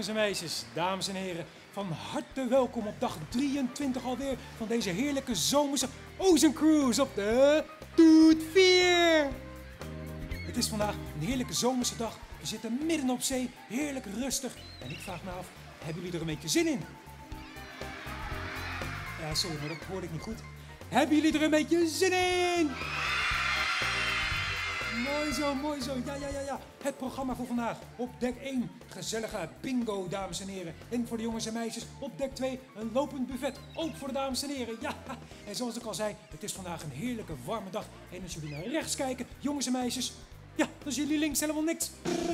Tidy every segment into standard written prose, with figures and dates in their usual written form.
jongens en meisjes, dames en heren. Van harte welkom op dag 23 alweer van deze heerlijke zomerse Ocean Cruise op de Toet 4. Het is vandaag een heerlijke zomerse dag. We zitten midden op zee, heerlijk rustig. En ik vraag me af, hebben jullie er een beetje zin in? Sorry, maar dat hoorde ik niet goed. Hebben jullie er een beetje zin in? Mooi zo. Ja. Het programma voor vandaag. Op dek 1, gezellige bingo, dames en heren. En voor de jongens en meisjes op dek 2, een lopend buffet. Ook voor de dames en heren, ja. En zoals ik al zei, het is vandaag een heerlijke warme dag. En als jullie naar rechts kijken, jongens en meisjes, ja, dan zien jullie links helemaal niks.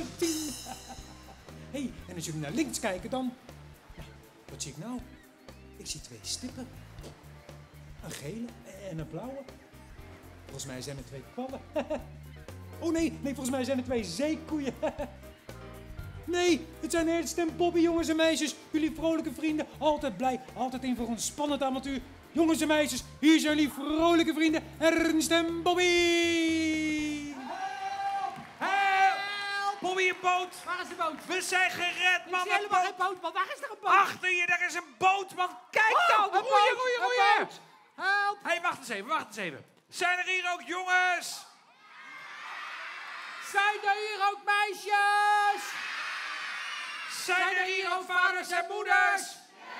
Hey, en als jullie naar links kijken dan, ja, wat zie ik nou? Ik zie 2 stippen. Een gele en een blauwe. Volgens mij zijn er 2 kwallen. Oh nee, volgens mij zijn er 2 zeekoeien. Nee, het zijn Ernst en Bobby, jongens en meisjes. Jullie vrolijke vrienden, altijd blij, altijd in voor een spannend avontuur. Jongens en meisjes, hier zijn jullie vrolijke vrienden, Ernst en Bobby. Help! Bobby, een boot. Waar is de boot? We zijn gered, man. Ik zie helemaal geen boot, man. Waar is er een boot? Achter je, daar is een boot, man. Kijk dan. Een Roeien. boot. Help! Hé, wacht eens even. Zijn er hier ook jongens? Zijn er hier ook meisjes? Zijn er hier ook vaders en moeders?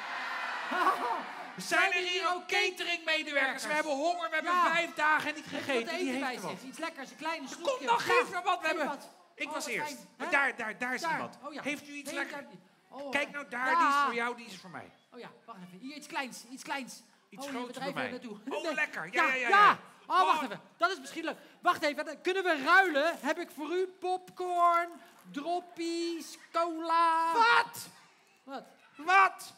Zijn er hier ook cateringmedewerkers? We hebben honger, we hebben 5 dagen niet gegeten. Wat Die eten heeft er wat. Iets lekkers, een kleine snoepje. Kom dan, geef me wat. We Geef hebben... wat. Ik Oh, was wat eerst. fijn. Hè? Daar is iemand. Oh, ja. Heeft u iets Nee, lekker? daar niet. Oh, Kijk nou daar, ja. die is voor jou, die is voor mij. Oh ja, wacht even. Hier, iets kleins. Iets hier, groots we voor drijven mij. naartoe. Oh, Nee. lekker. Ja. Ja. Oh, wacht even. Dat is misschien leuk. Wacht even, dan kunnen we ruilen? Heb ik voor u popcorn, droppies, cola... Wat? Wat?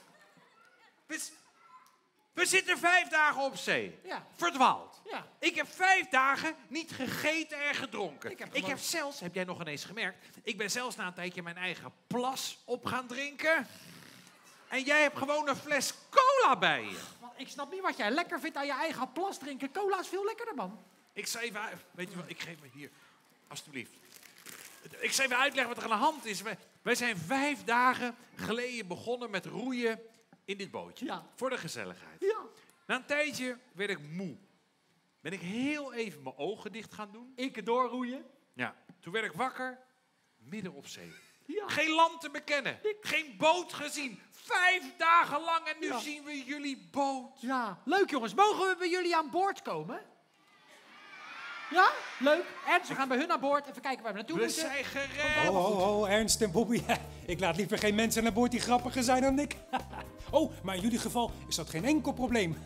We zitten 5 dagen op zee. Ja. Verdwaald. Ja. Ik heb 5 dagen niet gegeten en gedronken. Ik heb Ik gewoon- heb zelfs, heb jij nog ineens gemerkt, ik ben zelfs na een tijdje mijn eigen plas op gaan drinken. En jij hebt gewoon een fles cola bij je. Man, ik snap niet wat jij lekker vindt aan je eigen plas drinken. Cola is veel lekkerder, man. Ik zal even, weet je wat, ik geef me hier, alstublieft. Ik zal even uitleggen wat er aan de hand is. Wij zijn 5 dagen geleden begonnen met roeien in dit bootje. Ja. Voor de gezelligheid. Ja. Na een tijdje werd ik moe. Ben ik heel even mijn ogen dicht gaan doen. Ik doorroeien. Ja. Toen werd ik wakker, midden op zee. Ja. Geen land te bekennen. Geen boot gezien. 5 dagen lang en nu Ja. zien we jullie boot. Ja, leuk jongens. Mogen we bij jullie aan boord komen? Ja, leuk. Ernst, we gaan bij hun aan boord. Even kijken waar we naartoe We moeten. zijn gered. Oh, Ernst en Bobby. Ik laat liever geen mensen aan boord die grappiger zijn dan ik. Oh, maar in jullie geval is dat geen enkel probleem.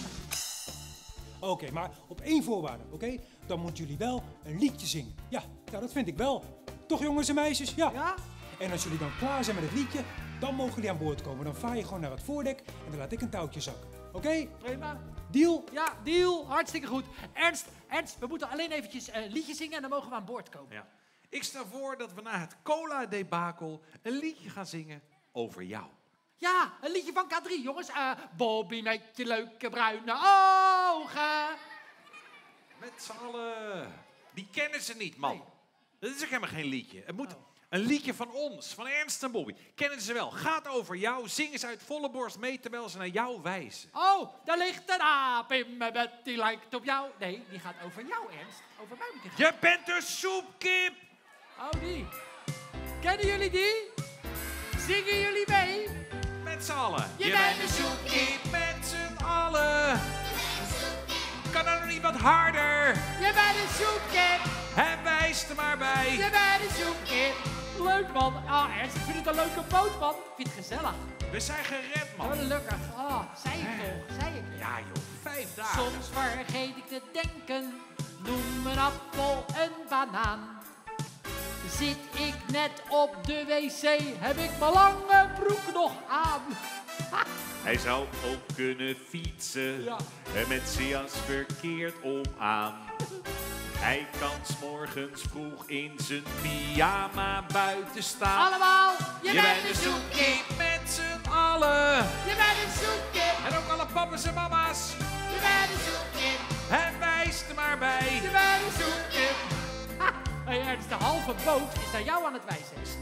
Oké, maar op 1 voorwaarde, oké? Dan moeten jullie wel een liedje zingen. Ja, dat vind ik wel. Toch jongens en meisjes? Ja. Ja? En als jullie dan klaar zijn met het liedje, dan mogen jullie aan boord komen. Dan vaar je gewoon naar het voordek en dan laat ik een touwtje zakken. Oké? Prima. Deal? Ja, deal. Hartstikke goed. Ernst, we moeten alleen eventjes een liedje zingen en dan mogen we aan boord komen. Ja. Ik stel voor dat we na het cola-debakel een liedje gaan zingen over jou. Ja, een liedje van K3, jongens. Bobby met je leuke bruine ogen. Met z'n allen. Die kennen ze niet, man. Nee. Dat is ook helemaal geen liedje. Het moet een liedje van ons, van Ernst en Bobby. Kennen ze wel. Gaat over jou. Zingen ze uit volle borst mee terwijl ze naar jou wijzen. Oh, daar ligt een aap in mijn bed, die lijkt op jou. Nee, die gaat over jou, Ernst. Over mij moet die gaan. Je bent een soepkip. Oh, die. Kennen jullie die? Zingen jullie mee? Met z'n allen. Je bent een soepkip met z'n allen. Kan er nog niet wat harder? Je bent een soepkip. En wijs er maar bij. Je bent een soepkip. Leuk, man. Ah, Ernst, ik vind het een leuke boot, man. Ik vind het gezellig. We zijn gered, man. Oh, gelukkig. Ah, zei ik toch. Zei ik. Ja, joh. 5 dagen. Soms vergeet ik te denken. Noem een appel een banaan. Zit ik net op de wc, heb ik mijn lange broek nog aan. Hij zou ook kunnen fietsen. Ja. En met zijn jas verkeerd om aan. Hij kan 's morgens vroeg in zijn pyjama buiten staan. Allemaal, Je bent een soepkip met z'n allen. Je bent een soepkip. En ook alle papa's en mama's. Je bent een soepkip. En wijs er maar bij. Je bent een soepkip. Hé Ernst, de halve boot is naar jou aan het wijzen. Is niet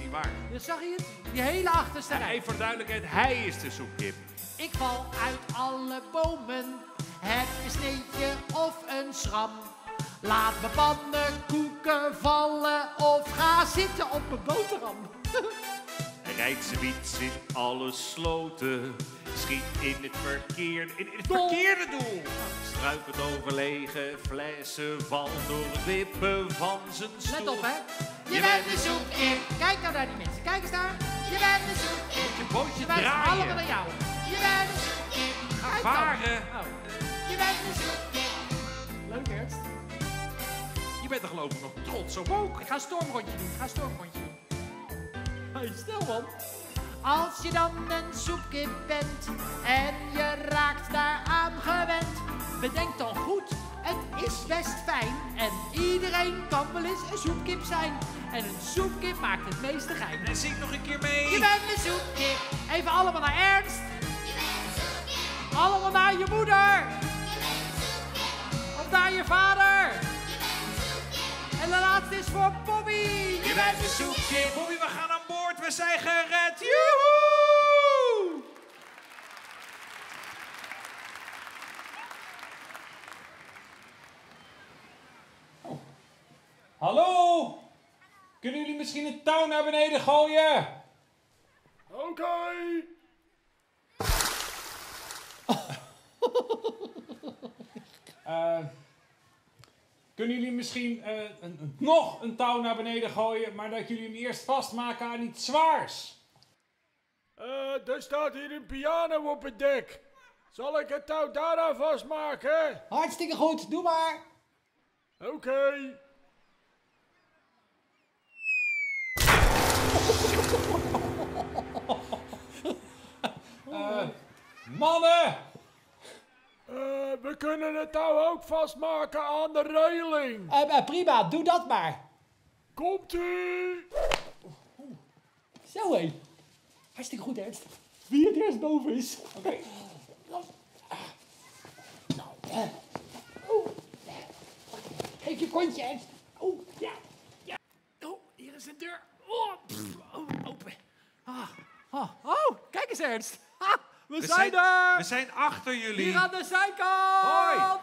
Waar? Ja, zag je het? Die hele achterste rij. Hey, voor duidelijkheid, hij is de soepkip. Ik val uit alle bomen, heb een sneetje of een schram. Laat mijn pannenkoeken vallen of ga zitten op mijn boterham. Rijdt ze wiets in alle sloten, schiet in het verkeerde doel. Struikelt over lege flessen, valt door het wippen van zijn stoel. Let op, hè. Je bent een soepkip. Kijk nou naar die mensen. Kijk eens daar. Je bent een soepkip. Je bootje Ze wijzen draaien. allemaal naar jou. Je bent een soepkip. Kijk dan. Varen. Oh. Je bent een soepkip. Leuk, Ernst. Je bent er geloof ik nog trots op ook. Ik ga een stormrondje doen. Hey, stil man. Als je dan een soepkip bent en je raakt daaraan gewend, bedenk dan goed, het is best fijn en iedereen kan wel eens een soepkip zijn. En een soepkip maakt het meeste gein. En zing nog een keer mee. Je bent een soepkip. Even allemaal naar Ernst. Je bent een soepkip. Allemaal naar je moeder. Je bent een soepkip. Of naar je vader. Je bent een soepkip. En de laatste is voor Bobby. Je bent een soepkip. Bobby, we gaan aan boord. We zijn gered. Joehoe! Hallo? Kunnen jullie misschien een touw naar beneden gooien? Oké. Kunnen jullie misschien nog een touw naar beneden gooien, maar dat jullie hem eerst vastmaken aan iets zwaars? Er staat hier een piano op het dek. Zal ik het touw daaraan vastmaken? Hartstikke goed, doe maar. Oké. Mannen! We kunnen het touw ook vastmaken aan de railing. Prima, doe dat maar. Komt-ie! Zo hé. Hartstikke goed, Ernst. Wie het eerst boven is. Oké. Geef je kontje, Ernst. Oh, ja. Oh, hier is de deur. Open. Oh, kijk eens, Ernst. We zijn er. We zijn achter jullie. Hier aan de zijkant.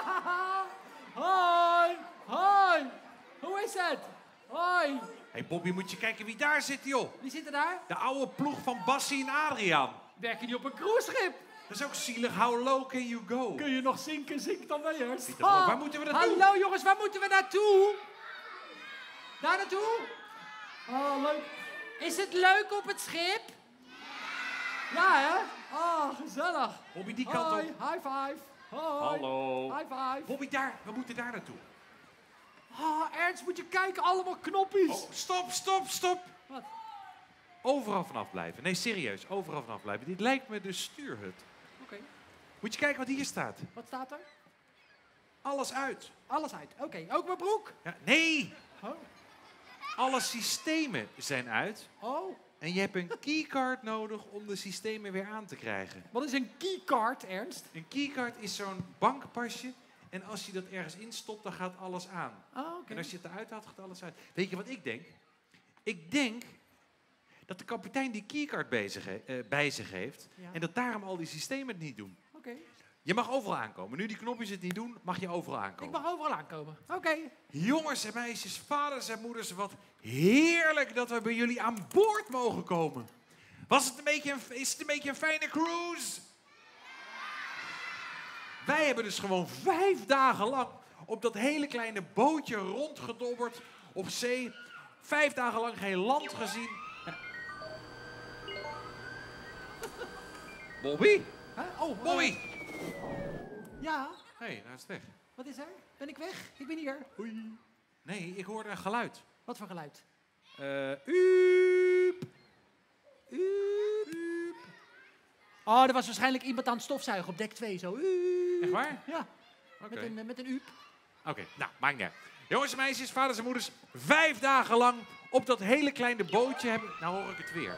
Hoi. Hoi. Hoe is het? Hoi. Hey Bobby, moet je kijken wie daar zit, joh. Wie zit er daar? De oude ploeg van Bassie en Adriaan. Werken die op een cruiseschip? Dat is ook zielig. How low can you go? Kun je nog zinken? Zink dan mee, Ernst. Pieter, waar moeten we naartoe? Hallo jongens, waar moeten we naartoe? Daar naartoe? Oh, leuk. Is het leuk op het schip? Ja, hè? Oh, gezellig. Bobby, die kant Hoi, op. high five. Hoi. Hallo. High five. Bobby, daar. We moeten daar naartoe. Ernst, moet je kijken, allemaal knopjes. Oh, stop. Wat? Overal vanaf blijven. Nee, serieus. Overal vanaf blijven. Dit lijkt me de stuurhut. Oké, Moet je kijken wat hier staat. wat staat er? Alles uit. Alles uit. Oké, ook mijn broek? Ja, nee. Oh. Alle systemen zijn uit. Oh, En je hebt een keycard nodig om de systemen weer aan te krijgen. wat is een keycard, Ernst? Een keycard is zo'n bankpasje. En als je dat ergens instopt, dan gaat alles aan. Oh, oké. En als je het eruit haalt, gaat alles uit. Weet je wat ik denk? Ik denk dat de kapitein die keycard bij zich heeft. Ja. En dat daarom al die systemen het niet doen. Oké. Je mag overal aankomen. Nu die knopjes het niet doen, mag je overal Ik aankomen. mag overal aankomen. Oké. Jongens en meisjes, vaders en moeders, wat heerlijk dat we bij jullie aan boord mogen komen. Is het een beetje een fijne cruise? Wij hebben dus gewoon 5 dagen lang op dat hele kleine bootje rondgedobberd op zee. 5 dagen lang geen land gezien. Bobby? Huh? Oh, Bobby! Ja, Hé, nou is het weg. wat is er? Ben ik weg? Ik ben hier. Hoi. Nee, ik hoorde een geluid. Wat voor geluid? Uep. Oh, er was waarschijnlijk iemand aan het stofzuigen op dek 2. Zo. Echt waar? Ja, Oké. met een uep. Oké, nou, maakt niet uit. Jongens en meisjes, vaders en moeders, 5 dagen lang op dat hele kleine bootje hebben... Nou hoor ik het weer.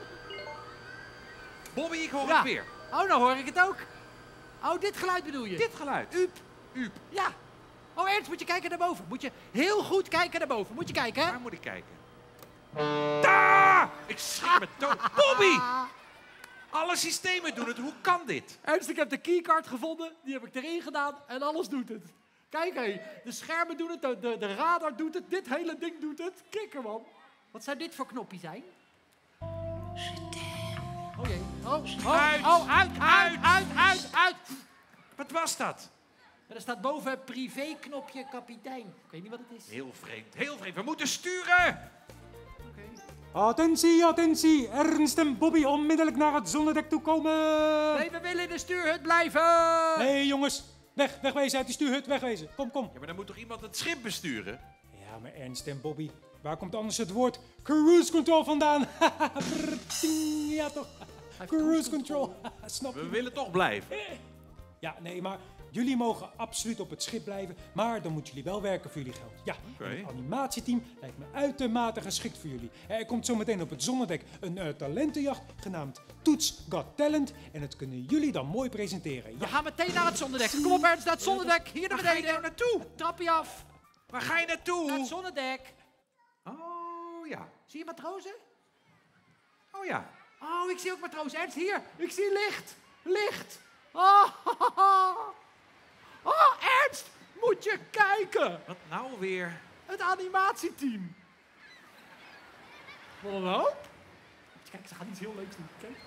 Bobby, ik hoor Ja. het weer. Oh, nou hoor ik het ook. Oh, dit geluid bedoel je? Dit geluid. Uep. Ja. Oh, Ernst, moet je kijken naar boven. Moet je heel goed kijken naar boven. Moet je kijken, hè? Waar moet ik kijken? Ik schrik me dood. Bobby! Alle systemen doen het. Hoe kan dit? Ernst, ik heb de keycard gevonden. Die heb ik erin gedaan en alles doet het. Kijk, hé. De schermen doen het, de radar doet het. Dit hele ding doet het. Kikker, man. Wat zou dit voor knopje zijn? Oh jee. Uit. Wat was dat? Er staat boven privé-knopje kapitein. Ik weet niet wat het is. Heel vreemd, heel vreemd. We moeten sturen! Attentie, attentie. Ernst en Bobby onmiddellijk naar het zonnedek toe komen. Nee, we willen in de stuurhut blijven. Nee, jongens. Wegwezen uit die stuurhut, wegwezen. Kom. Ja, maar dan moet toch iemand het schip besturen? Ja, maar Ernst en Bobby, waar komt anders het woord cruise control vandaan? Brrrting, ja toch. Cruise control. Snap je? We willen toch blijven. Ja, nee, maar jullie mogen absoluut op het schip blijven, maar dan moeten jullie wel werken voor jullie geld. Ja, Oké. Het animatieteam lijkt me uitermate geschikt voor jullie. Er komt zometeen op het zonnedek een talentenjacht genaamd Toets Got Talent en dat kunnen jullie dan mooi presenteren. We gaan meteen naar het zonnedek. Kom op, Ernst, naar het zonnedek. Hier naar Waar ga je beneden. nou naartoe? Trapje af. Waar ga je naartoe? Naar het zonnedek. Oh ja, Zie je matrozen? oh ja. Oh, ik zie ook matrozen. Ernst, hier. Ik zie licht. Licht. Oh, Ernst, moet je kijken. Wat nou weer? Het animatieteam. Wat een hoop. Kijk, ze gaan iets heel leuks doen. Kijk.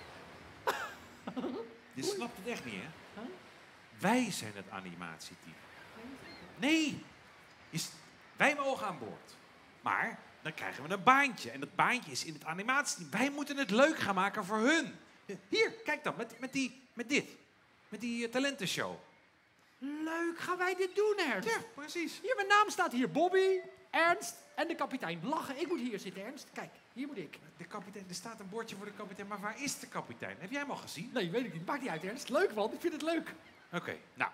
Je snapt het echt niet, hè? Wij zijn het animatieteam. Nee, wij mogen aan boord. Maar dan krijgen we een baantje. En dat baantje is in het animatieteam. Wij moeten het leuk gaan maken voor hun. Hier, kijk dan, met die talentenshow. Leuk, gaan wij dit doen, Ernst? Ja, precies. Hier, mijn naam staat hier. Bobby, Ernst en de kapitein. Lachen, ik moet hier zitten, Ernst. Kijk, hier moet ik. De kapitein, er staat een bordje voor de kapitein, maar waar is de kapitein? Heb jij hem al gezien? Nee, weet ik niet. Maakt niet uit, Ernst. Leuk, man. Ik vind het leuk. Oké, nou.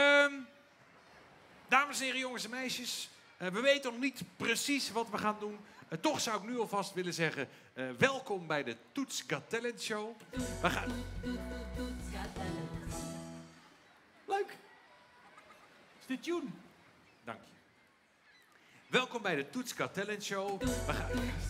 Dames en heren, jongens en meisjes. We weten nog niet precies wat we gaan doen. Toch zou ik nu alvast willen zeggen, welkom bij de Toets Got Talent Show. We gaan... Leuk. Is dit tune? Dank je. Welkom bij de Toets Got Talent Show. We gaan...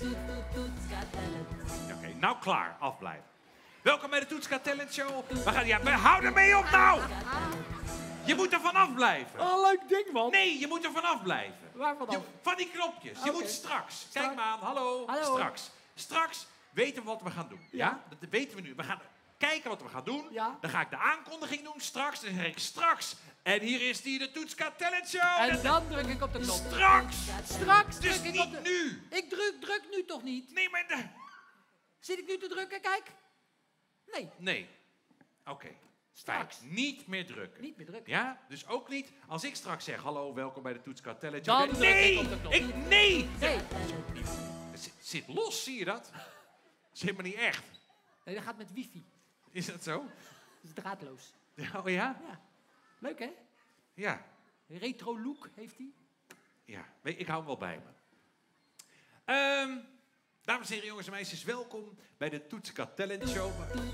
Oké, nou klaar, afblijven. Welkom bij de Toets Got Talent Show. We gaan... Ja, hou ermee op nou! Je moet er vanaf blijven. Oh, leuk ding, man. Nee, je moet er vanaf blijven. Waar vanaf? Van die knopjes. Je Oké. moet straks. Kijk me aan. Hallo. Hallo. Straks. Straks weten we wat we gaan doen. Ja? Dat weten we nu. We gaan kijken wat we gaan doen. Ja. Dan ga ik de aankondiging doen straks. Dan zeg ik straks. En hier is die, de Toets Got Talent Show. En dan druk ik op de knop. Straks. Straks Dus druk ik op niet de... nu. Ik druk nu toch niet? Nee, maar... Zit ik nu te drukken? Kijk. Nee, Nee. Oké. straks. Fijn. Niet meer drukken. Niet meer drukken. Ja? Dus ook niet als ik straks zeg... Hallo, welkom bij de Toets Got Talent Dan Show. druk Nee! ik op de knop. Nee! Nee. Het zit los, zie je dat? Dat is helemaal niet echt. Nee, dat gaat met wifi. Is dat zo? Dat is draadloos. Oh ja? Ja. Leuk, hè? Ja. Retro look heeft hij. Ja. Ik hou hem wel bij me. Dames en heren, jongens en meisjes, welkom bij de Toets Got Talent Show.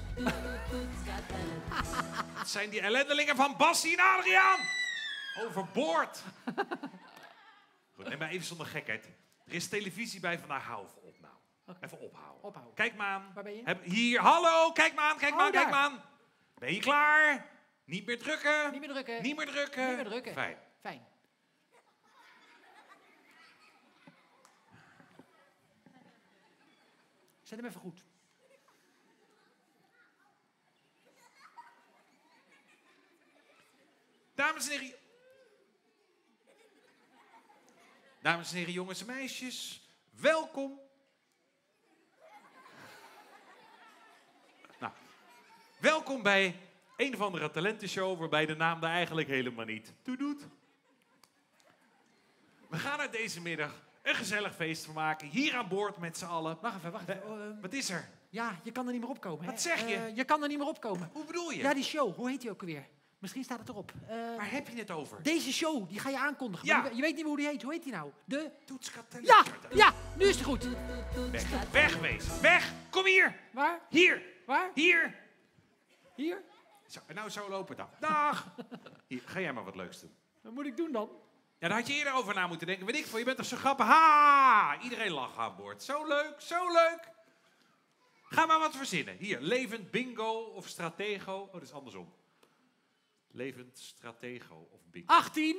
Het zijn die ellendelingen van Bassie en Adriaan. Overboord. Goed, neem maar even zonder gekheid. Er is televisie bij vandaag. Hou even op nou. Oké. Even ophouden. Ophouden. Kijk me aan. Waar ben je? Hier, hallo, kijk me aan, kijk me Oh, aan, kijk daar. me aan. Ben je klaar? Niet meer drukken. Niet meer drukken. Niet meer drukken. Niet meer drukken. Fijn. Fijn. Zet hem even goed. Dames en heren. Dames en heren, jongens en meisjes. Welkom. Nou, welkom bij een of andere talentenshow waarbij de naam daar eigenlijk helemaal niet toe doet. We gaan er deze middag een gezellig feest van maken. Hier aan boord met z'n allen. Wacht even, wacht even. Oh, Wat is er? ja, je kan er niet meer opkomen. Wat zeg je? Je kan er niet meer opkomen. Hoe bedoel je? Ja, die show. Hoe heet die ook alweer? Misschien staat het erop. Waar heb je het over? Deze show, die ga je aankondigen. Ja. Maar je weet niet meer hoe die heet. Hoe heet die nou? De... Toets Got Talent. Ja, ja, nu is het goed. Weg, wegwezen. Weg. Kom hier. Waar? Hier. Waar? Hier. Hier? Zo, nou, zo lopen dan. Dag. Hier, ga jij maar wat leuks doen. Wat moet ik doen dan? Ja, daar had je eerder over na moeten denken. Weet ik veel, je bent toch zo grappig. Ha! Iedereen lacht aan boord. Zo leuk, zo leuk. Ga maar wat verzinnen. Hier, levend bingo of stratego. Oh, dat is andersom. Levend stratego of bingo. 18.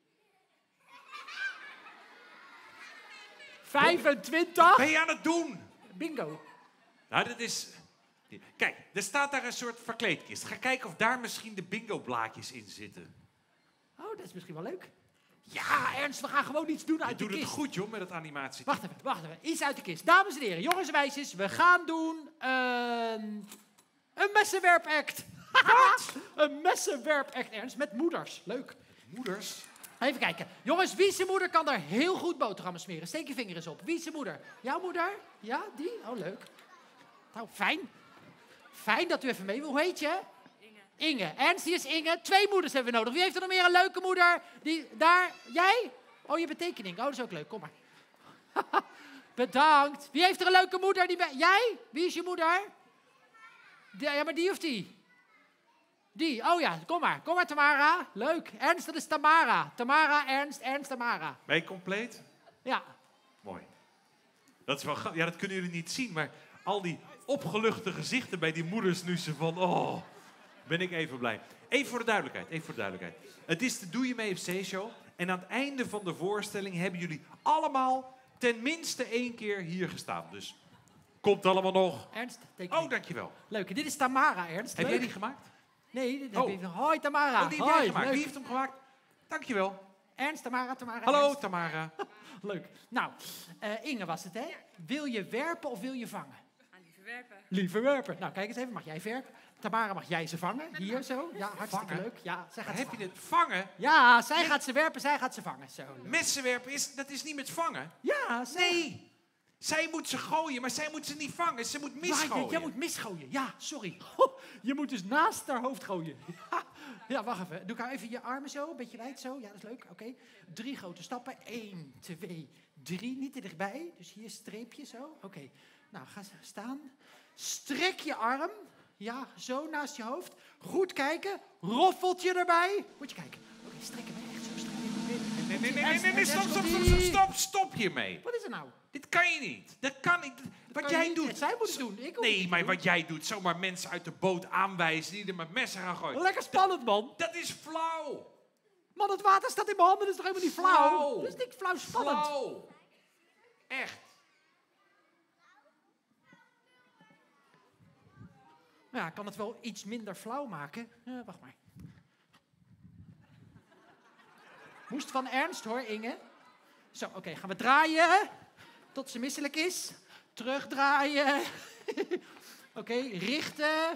25. Ben je aan het doen? Bingo. Nou, dat is... Kijk, er staat daar een soort verkleedkist. Ga kijken of daar misschien de bingo-blaadjes in zitten. Oh, dat is misschien wel leuk. Ja, Ernst, we gaan gewoon iets doen uit de Doe kist. het goed, joh, met dat animatie. Wacht even. Iets uit de kist. Dames en heren, jongens en meisjes, we gaan doen een messenwerpact. Wat? Een messenwerpact, Ernst, met moeders. Leuk. Moeders? Even kijken. Jongens, wie zijn moeder kan daar heel goed boterhammen smeren? Steek je vinger eens op. Wie zijn moeder? Jouw moeder? Ja, die? Oh, leuk. Nou, fijn. Fijn dat u even mee wil. Hoe heet je? Inge. Ernst, die is Inge. 2 moeders hebben we nodig. Wie heeft er nog meer een leuke moeder? Die daar... Jij? Oh, je betekening. Oh, dat is ook leuk. Kom maar. Bedankt. Wie heeft er een leuke moeder? Jij? Wie is je moeder? Ja, maar die of die? Die. Oh ja, kom maar. Kom maar, Tamara. Leuk. Ernst, dat is Tamara. Tamara, Ernst, Tamara. Ben je compleet? Ja. Mooi. Dat is wel grappig. Ja, dat kunnen jullie niet zien, maar al die opgeluchte gezichten bij die moeders nu ze van... Oh, ben ik even blij. Even voor de duidelijkheid. Het is de Doe Je Mee FC-show. En aan het einde van de voorstelling hebben jullie allemaal tenminste 1 keer hier gestaan. Dus komt allemaal nog. Ernst, tekening. Oh, dankjewel. Leuk. En dit is Tamara, Ernst. Heb Leuk. jij die gemaakt? Nee, dit Oh. heb je... Hoi, Tamara. Oh, die heb jij Hoi, gemaakt. leuk. Wie heeft hem gemaakt? Dankjewel. Ernst, Tamara. Hallo, Ernst. Tamara. Leuk. Nou, Inge was het, hè? Wil je werpen of wil je vangen? Liever werpen. Liever werpen. Nou, kijk eens even. Mag jij werpen? Tamara, mag jij ze vangen? Hier zo. Ja, hartstikke Vangen? leuk. Ja, zij gaat ze Heb je vangen. dit vangen? Ja, zij gaat ze werpen, zij gaat ze vangen. Zo. leuk. Messenwerpen, dat is niet met vangen. Ja, zij... Nee. Zij moet ze gooien, maar zij moet ze niet vangen. Ze moet misgooien. Jij moet misgooien. Ja, sorry. Je moet dus naast haar hoofd gooien. Ja, wacht even. Doe ik even je armen zo, een beetje wijd zo. Ja, dat is leuk. Oké. 3 grote stappen. 1, 2, 3. Niet te dichtbij. Dus hier streepje zo. Oké. Nou, ga staan. Strek je arm. Ja, zo naast je hoofd. Goed kijken. Roffeltje erbij. Moet je kijken. Oké, strek hem echt zo. Strek hem. Nee, stop hiermee. Wat is er nou? Dit kan je niet. Dat kan niet. Wat Kan je jij niet- doet. Zij moet het doen. Ik hoef Nee, het maar te doen. wat jij doet, zomaar mensen uit de boot aanwijzen die er met messen gaan gooien. Lekker spannend, man. Dat is flauw. Man, het water staat in mijn handen. Dat is toch helemaal niet flauw? Flauw. Dat is niet flauw spannend. Flauw. Echt. Ja, ik kan het wel iets minder flauw maken. Wacht maar. Moest van Ernst hoor, Inge. Zo, oké, gaan we draaien. Tot ze misselijk is. Terugdraaien. Oké, richten.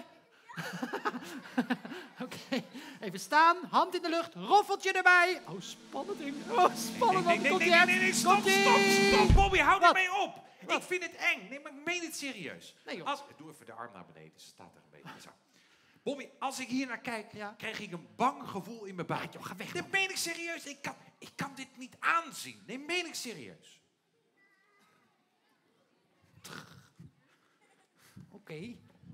Oké, even staan. Hand in de lucht. Roffeltje erbij. Oh, spannend, Inge. Oh, spannend. Nee, stop, Bobby, hou Wat? ermee op. Wat? Ik vind het eng. Nee, maar ik meen het serieus. Nee, joh. Doe even de arm naar beneden, ze staat er een beetje zo. Bobby, als ik hier naar kijk, Ja. krijg ik een bang gevoel in mijn buik. joh, ga weg, Dat man. meen ik serieus. Ik kan dit niet aanzien. Nee, meen ik serieus. Oké,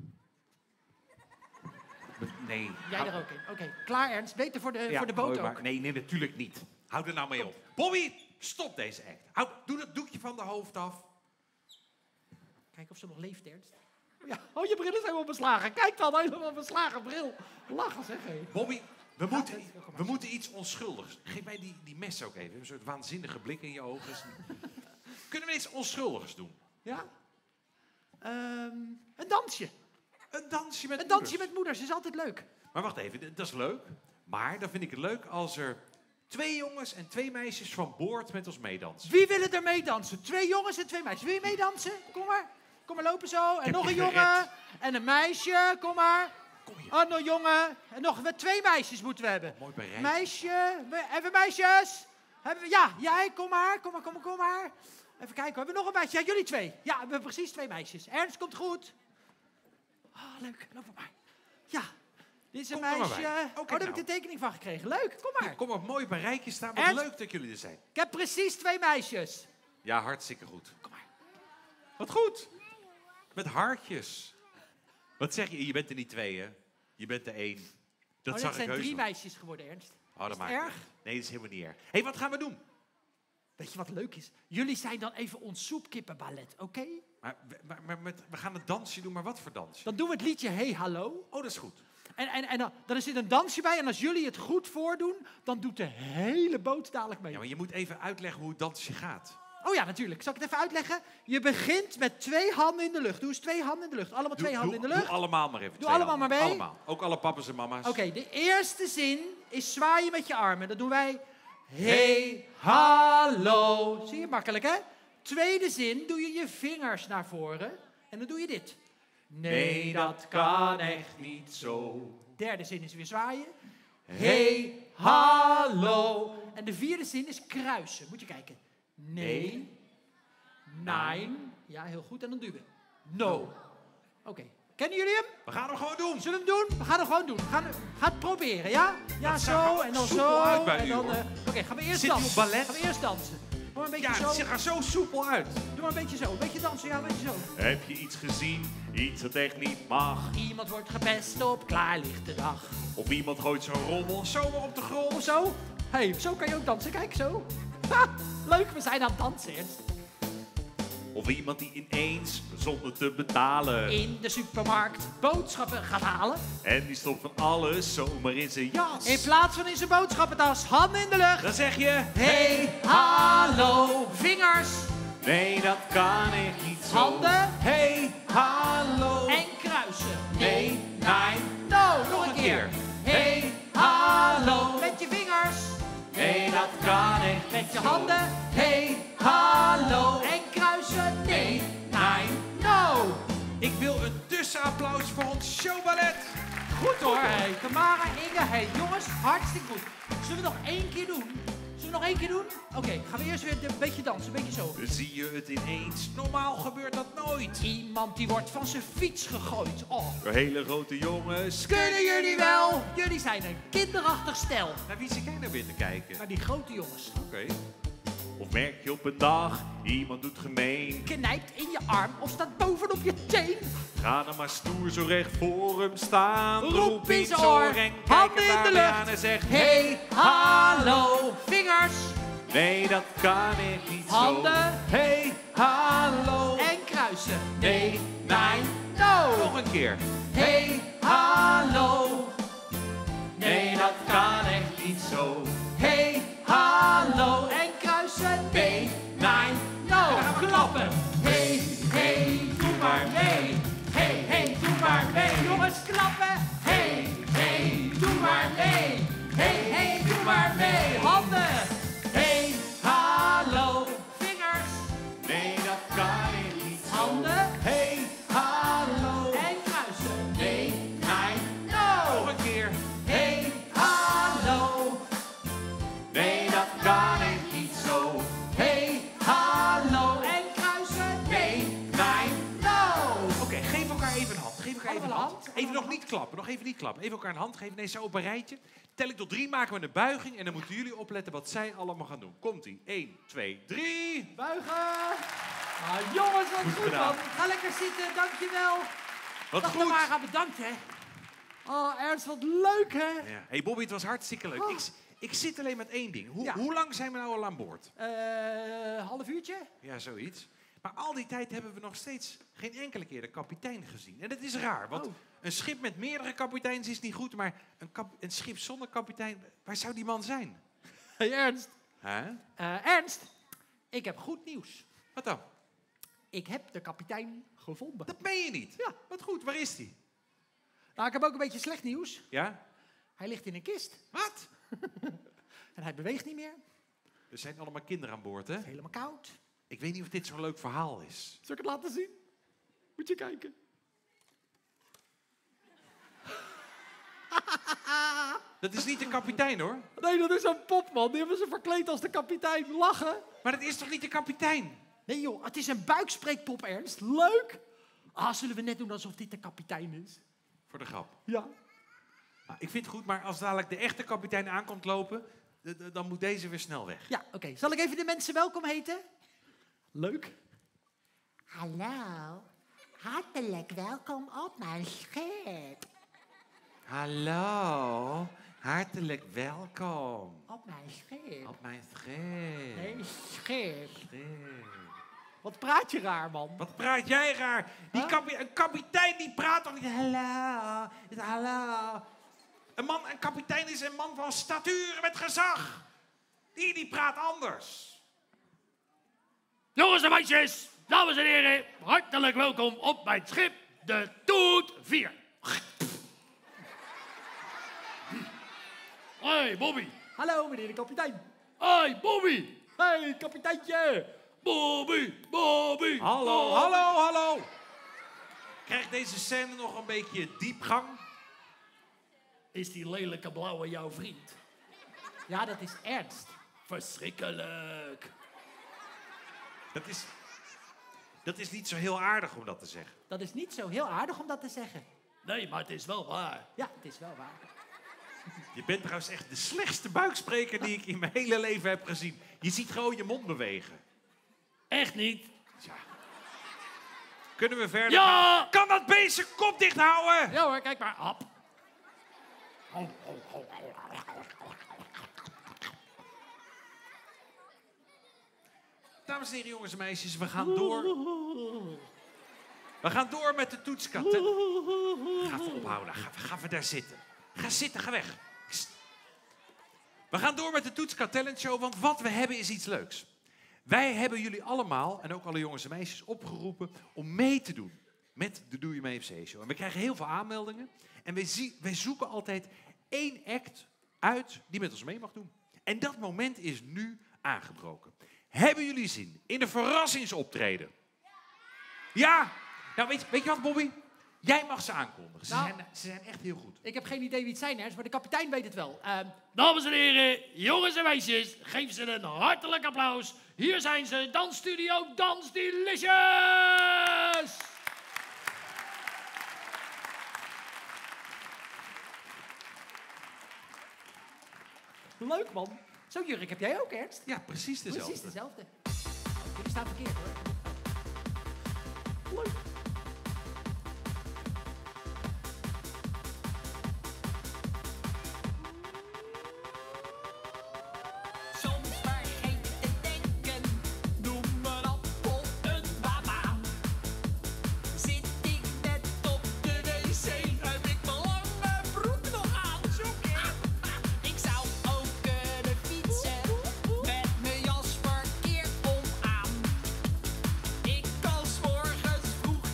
Nee. jij er ook in. Oké, klaar Ernst. Beter voor de boot gooi maar. ook. Nee, natuurlijk niet. Hou er nou mee op. Bobby, stop deze act. Doe dat doekje van de hoofd af. Kijk of ze nog leeft, Ernst. Ja. Oh, je bril is helemaal beslagen. Kijk dan, helemaal beslagen bril. Lachen zeg, hé. Bobby, we dat is ook we moeten iets onschuldigs. Geef mij die mes ook even. Een soort waanzinnige blik in je ogen. Kunnen we iets onschuldigs doen? Ja? Een dansje. Een dansje met Een dansje moeders. met moeders is altijd leuk. Maar wacht even, dat is leuk. Maar dan vind ik het leuk als er 2 jongens en 2 meisjes van boord met ons meedansen. Wie willen er meedansen? 2 jongens en 2 meisjes. Wil je meedansen? Kom maar. Kom maar lopen zo. En heb nog je een jongen. gered. En een meisje. Kom maar. Kom hier. Oh, nog een jongen. En nog 2 meisjes moeten we hebben. Mooi bereid. Meisje. Even meisjes. Ja, jij. Kom maar. Kom maar. Even kijken. We hebben nog een meisje. Ja, jullie 2. Ja, we hebben precies 2 meisjes. Ernst, komt goed. Oh, leuk. Loop maar. Ja. Dit is een Kom er maar meisje. bij. Oh, Oké, daar heb ik nou. de tekening van gekregen. Leuk. Kom maar. Kom op mooi bij rijtje staan. Wat Ernst? leuk dat jullie er zijn. Ik heb precies 2 meisjes. Ja, hartstikke goed. Kom maar. Wat goed. Met hartjes. Wat zeg je? Je bent er niet 2, hè? Je bent er 1. Dat Oh, zag dat ik zijn heus 3 wel. meisjes geworden, Ernst. Oh, dat maakt erg? niet. Nee, dat is helemaal niet erg. Hé, wat gaan we doen? Weet je wat leuk is? Jullie zijn dan even ons soepkippenballet, oké? Maar we gaan een dansje doen, maar wat voor dansje? Dan doen we het liedje Hey Hallo. Oh, dat is goed. En dan zit een dansje bij. En als jullie het goed voordoen, dan doet de hele boot dadelijk mee. Ja, maar je moet even uitleggen hoe het dansje gaat. Oh ja, natuurlijk. Zal ik het even uitleggen? Je begint met 2 handen in de lucht. Doe eens 2 handen in de lucht. Allemaal 2 handen in de lucht. Doe allemaal maar even. Doe 2 allemaal handen. maar mee. Allemaal. Ook alle papa's en mama's. Oké, de eerste zin is zwaaien met je armen. Dat doen wij. Hey, hallo. Zie je, makkelijk hè? Tweede zin doe je je vingers naar voren. En dan doe je dit. Nee, dat kan echt niet zo. Derde zin is weer zwaaien. Hey, hallo. En de vierde zin is kruisen. Moet je kijken. Nee, nine. Ja, heel goed. En dan duwen. No. Oké. Kennen jullie hem? We gaan hem gewoon doen. Zullen we hem doen? We gaan het gewoon doen. Ga het proberen, ja? Ja, Dat zag zo er en dan soepel zo. uit bij En u, dan, hoor. Oké, gaan we eerst Zit u op dansen. ballet? Gaan we eerst dansen. Doe maar een beetje Ja, zo. het ziet er zo soepel uit. Doe maar een beetje zo. Een beetje dansen, ja, een beetje zo. Heb je iets gezien? Iets dat echt niet mag. Iemand wordt gepest op klaarlichte dag. Of iemand gooit zo'n rommel zomaar op de grond. Of zo. Hé, zo kan je ook dansen. Kijk, zo. Ha, leuk, we zijn aan het dansen. Ernst. Of iemand die ineens, zonder te betalen. In de supermarkt boodschappen gaat halen. En die stopt van alles zomaar in zijn jas. In plaats van in zijn boodschappentas, handen in de lucht. Dan zeg je... Hey, hallo, vingers Nee, dat kan echt niet zo. Handen. Hey, hallo. en kruisen. Nee, nee. No, nog een keer. Hey, hallo. Met je vingers. Nee, dat kan echt Met je handen. Hey, hallo. En kruisen. Nee, nee, no. Ik wil een tussenapplaus voor ons showballet. Goed hoor. Hey, Tamara, Inge. Hey, jongens, hartstikke goed. Zullen we nog 1 keer doen? Zullen we nog 1 keer doen? Oké, gaan we eerst weer een beetje dansen, een beetje zo. Zie je het ineens? Normaal gebeurt dat nooit. Iemand die wordt van zijn fiets gegooid. Oh, Door hele grote jongens. kunnen jullie wel? Jullie zijn een kinderachtig stel. Naar wie zit jij nou weer te kijken? Maar die grote jongens. Oké. Of merk je op een dag, iemand doet gemeen. Knijpt in je arm of staat bovenop je teen. Ga dan maar stoer zo recht voor hem staan. Roep in iets zijn zo oor. en kijk Handen hem in de daarbij lucht. aan en zeg... Hey, hallo, vingers Nee, dat kan echt niet Handen. zo. Hey, hallo. en kruisen. Nee, nee. No. Nog een keer. Hey, hallo. Nee, dat kan echt niet zo. Hey, hallo. En kruisen. Nee, nee. No. Klappen. Hey, hey, doe maar mee. Hey, hey, doe maar mee. Jongens, klappen. Hey, hey, doe maar mee. Hey, hey, doe maar mee. Handen. Hey, hallo. Vingers. Nee, dat kan echt niet zo. Handen. Hey, hallo. En kruisen. Nee, nee. No. Nog een keer. Hey, hallo. Nee, dat kan echt niet zo. Hey, hallo. En kruisen. Nee, nee. No. Oké, geef elkaar even een hand. Geef elkaar even een Allemaal hand. hand? Even nog niet klappen, nog even niet klappen. Even elkaar een hand geven. Nee, zo op een rijtje. Tel ik tot 3, maken we een buiging. En dan moeten jullie opletten wat zij allemaal gaan doen. Komt-ie. 1, 2, 3. Buigen. Ah, jongens, wat goed gedaan. man. Ga lekker zitten, dankjewel. Wat Dag goed. Tamara, bedankt hè. Oh, Ernst, wat leuk hè. Ja. Hey Bobby, het was hartstikke leuk. Oh. Ik zit alleen met één ding. Ja. Hoe lang zijn we nou al aan boord? Half uurtje? Ja, zoiets. Maar al die tijd hebben we nog steeds geen enkele keer de kapitein gezien. En dat is raar, want Oh. een schip met meerdere kapiteins is niet goed, maar een schip zonder kapitein, waar zou die man zijn? Hey Ernst. Hè? Ernst, ik heb goed nieuws. Wat dan? Ik heb de kapitein gevonden. Dat meen je niet. Ja. Wat goed, waar is die? Nou, ik heb ook een beetje slecht nieuws. Ja? Hij ligt in een kist. Wat? En hij beweegt niet meer. Er zijn allemaal kinderen aan boord, hè? Helemaal koud. Ik weet niet of dit zo'n leuk verhaal is. Zal ik het laten zien? Moet je kijken. Dat is niet de kapitein, hoor. Nee, dat is een popman. Die hebben ze verkleed als de kapitein. Lachen. Maar dat is toch niet de kapitein? Nee joh, het is een buikspreekpop, Ernst. Leuk. Ah, zullen we net doen alsof dit de kapitein is? Voor de grap. Ja. Nou, ik vind het goed, maar als dadelijk de echte kapitein aankomt lopen, dan moet deze weer snel weg. Ja, oké. Zal ik even de mensen welkom heten? Leuk. Hallo, hartelijk welkom op mijn schip. Hallo, Hartelijk welkom Op mijn schip. op mijn schip. Nee, schip. Wat praat je raar, man? Wat praat jij raar? Een kapitein die praat toch niet... Hallo, hallo. Een kapitein is een man van statuur met gezag. Die praat anders. Jongens en meisjes, dames en heren, hartelijk welkom op mijn schip, de Toet 4. Hoi, Bobby. Hallo, meneer de kapitein. Hoi, Bobby. Hey, kapiteintje. Bobby. Hallo. Krijgt deze scène nog een beetje diepgang? Is die lelijke blauwe jouw vriend? Ja, dat is ernst. Verschrikkelijk. Dat is niet zo heel aardig om dat te zeggen. Dat is niet zo heel aardig om dat te zeggen. Nee, maar het is wel waar. Ja, het is wel waar. Je bent trouwens echt de slechtste buikspreker die ik in mijn hele leven heb gezien. Je ziet gewoon je mond bewegen. Echt niet? Kunnen we verder Ja! gaan? Kan dat beest zijn kop dicht houden? Ja hoor, kijk maar. Hap. Dames en heren, jongens en meisjes, we gaan door. We gaan door met de toetskat. Ga even ophouden. Ga even daar zitten. Ga zitten, ga weg. Kst. We gaan door met de Toetskat Talent Show, want wat we hebben is iets leuks. Wij hebben jullie allemaal, en ook alle jongens en meisjes, opgeroepen om mee te doen met de Doe Je Mee FC Show. En we krijgen heel veel aanmeldingen. En wij zoeken altijd 1 act uit die met ons mee mag doen. En dat moment is nu aangebroken. Hebben jullie zin in de verrassingsoptreden? Ja? Nou, weet je wat, Bobby? Jij mag ze aankondigen. Ze zijn echt heel goed. Ik heb geen idee wie het zijn, Ernst, maar de kapitein weet het wel. Dames en heren, jongens en meisjes, geef ze een hartelijk applaus. Hier zijn ze, Dansstudio Dans Delicious! Leuk, man. Zo'n jurk heb jij ook, Ernst? Ja, precies dezelfde. Precies dezelfde. Jullie staan verkeerd, hoor. Leuk. Soms vergeet ik te denken, noem mijn appel een banaan. Zit ik net op de wc, heb ik mijn lange broek nog aan. Ik zou ook kunnen fietsen, met mijn jas verkeerd om aan. Ik kan 's morgens vroeg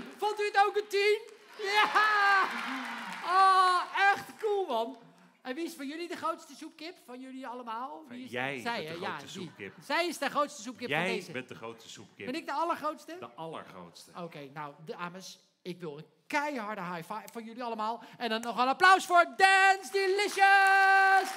Vond u het ook een 10? Ja! Oh, echt cool, man. En wie is van jullie de grootste soepkip? Van jullie allemaal? Wie is Jij Zij, bent de hè? grootste die. soepkip. Zij is de grootste soepkip van Jij deze. bent de grootste soepkip. Ben ik de allergrootste? De allergrootste. Oké, nou, dames, ik wil een keiharde high five van jullie allemaal. En dan nog een applaus voor Dance Delicious!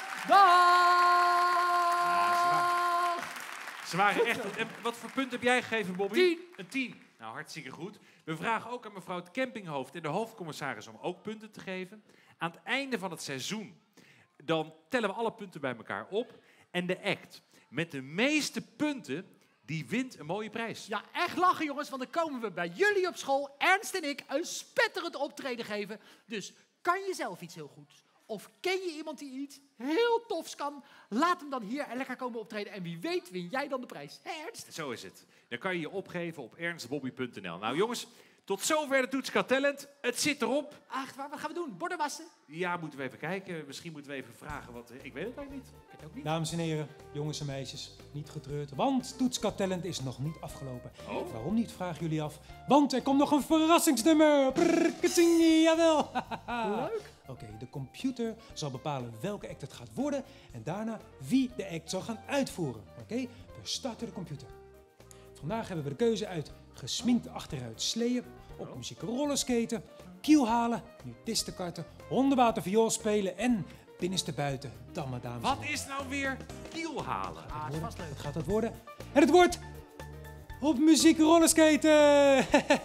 Dag! Ze waren echt... En wat voor punt heb jij gegeven, Bobby? 10. Een 10. Nou, hartstikke goed. We vragen ook aan mevrouw het campinghoofd en de hoofdcommissaris om ook punten te geven. Aan het einde van het seizoen, dan tellen we alle punten bij elkaar op. En de act met de meeste punten, die wint een mooie prijs. Ja, echt lachen jongens, want dan komen we bij jullie op school, Ernst en ik, een spetterend optreden geven. Dus kan je zelf iets heel goeds? Of ken je iemand die iets heel tofs kan? Laat hem dan hier en lekker komen optreden. En wie weet win jij dan de prijs. Hé Ernst? Zo is het. Dan kan je je opgeven op ernstbobby.nl. Nou jongens, tot zover de Toets Got Talent. Het zit erop. Ach, wat gaan we doen? Borden wassen? Ja, moeten we even kijken. Misschien moeten we even vragen wat... Ik weet het eigenlijk niet. Ik weet het ook niet. Dames en heren, jongens en meisjes, niet getreurd, want Toets Got Talent is nog niet afgelopen. Oh. Waarom niet, vragen jullie af? Want er komt nog een verrassingsnummer! Prrrketsing, jawel! Leuk. Oké, de computer zal bepalen welke act het gaat worden en daarna wie de act zal gaan uitvoeren. Oké, we starten de computer. Vandaag hebben we de keuze uit gesminkt achteruit sleeën, op muziek rollerskaten, kielhalen, nudistenkarten, hondenwater viool spelen en binnenste buiten dammen, dames en Wat heren. is nou weer kielhalen? Ah, dat is vast leuk. Wat gaat dat worden? En het wordt op muziek rollerskaten!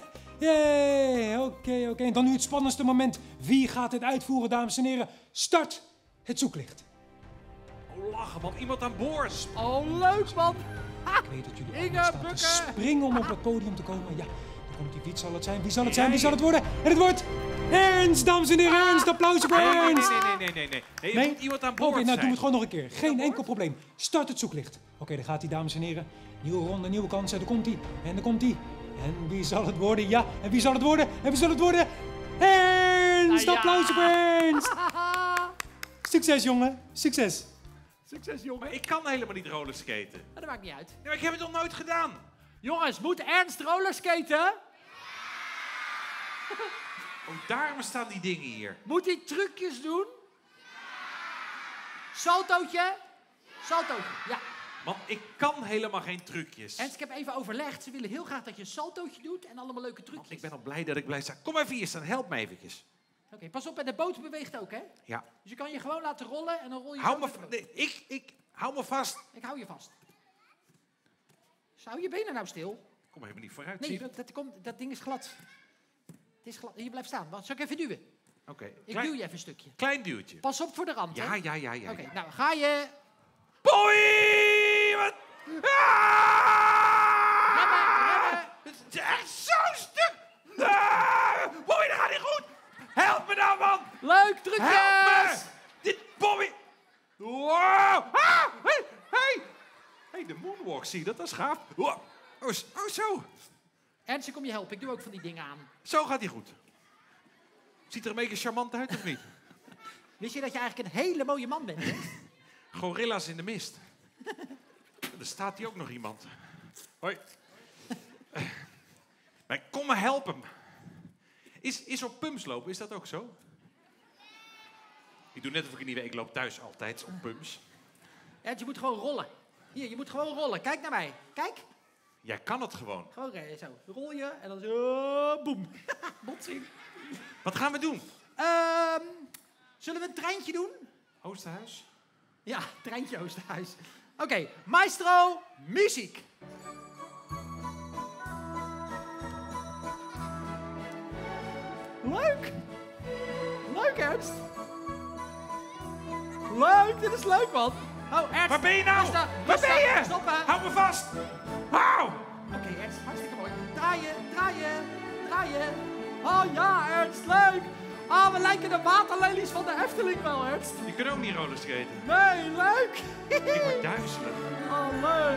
Yay! Oké. En dan nu het spannendste moment. Wie gaat dit uitvoeren, dames en heren? Start het zoeklicht. Oh, lachen, man. Iemand aan boord. Oh, leuk man. Ik weet dat jullie Inge allemaal staan te Bukke. springen om op het podium te komen. Ja, daar komt die. Wie zal het zijn? Wie zal het zijn? Wie zal het worden? En het wordt Ernst, dames en heren. Ernst, applaus voor Ernst. Nee. Er moet iemand aan Oké, boord nou zijn. doen we het gewoon nog een keer. Geen enkel probleem. Start het zoeklicht. Oké, daar gaat hij, dames en heren. Nieuwe ronde, nieuwe kansen. Daar komt hij. En daar komt hij. En wie zal het worden? Ja, en wie zal het worden? En wie zal het worden? Ernst! Nou ja. Applaus voor Ernst! Succes, jongen. Succes. Succes jongen. Maar ik kan helemaal niet rollerskaten. Maar dat maakt niet uit. Nee, maar ik heb het nog nooit gedaan. Jongens, moet Ernst rollerskaten? Oh, daarom staan die dingen hier. Moet hij trucjes doen? Saltootje? Saltootje, ja. Want ik kan helemaal geen trucjes. Ernst, ik heb even overlegd. Ze willen heel graag dat je een saltootje doet en allemaal leuke trucjes. Ik ben al blij dat ik blij sta. Kom even hier staan, help me eventjes. Oké, pas op, en de boot beweegt ook, hè? Ja. Dus je kan je gewoon laten rollen en dan rol je Hou zo me, met de boot. nee, hou me vast. Ik hou je vast. Dus hou je benen nou stil. Kom helemaal niet vooruit, zie Nee, je dat? dat ding is glad. Het is glad. Hier, blijf staan. Wacht, zal ik even duwen? Oké, Ik duw je even een stukje. klein duwtje. Pas op voor de rand, hè? Ja. Oké, nou ga je... Boy! Wat? Remmen! Het is echt zo'n stuk! Bobby, dat gaat niet goed! Help me nou, man! Leuk, trucjes! Help me! Dit Bobby! Wow! Hey, de moonwalk, zie je dat? Dat is gaaf. Wow. Oh, zo. Ernst, ik kom je helpen. Ik doe ook van die dingen aan. Zo gaat hij goed. Ziet er een beetje charmant uit, of niet? Wist je dat je eigenlijk een hele mooie man bent, hè? Gorilla's in de mist. Er staat hier ook nog iemand. Hoi. Maar kom maar helpen. Is op pumps lopen, is dat ook zo? Ik doe net of ik het niet weet. Ik loop thuis altijd op pumps. Ernst, je moet gewoon rollen. Hier, je moet gewoon rollen. Kijk naar mij. Kijk. Jij kan het gewoon. Gewoon zo. Rol je en dan zo... boem. Botsing. Wat gaan we doen? Zullen we een treintje doen? Oosterhuis? Ja, treintje Oosterhuis. Oké, maestro, muziek. Leuk. Leuk, Ernst. Leuk, dit is leuk, man. Oh, Ernst. Waar ben je nou? Rustig, Waar ben je? Stoppen. Hou me vast. Hou! Oké, Ernst, hartstikke mooi. Draaien. Oh ja, Ernst, leuk. Ah, we lijken de waterlelies van de Efteling wel, Ernst. Je kunt ook niet rollerskaten. Nee, leuk. Ik word duizelig. Oh, leuk.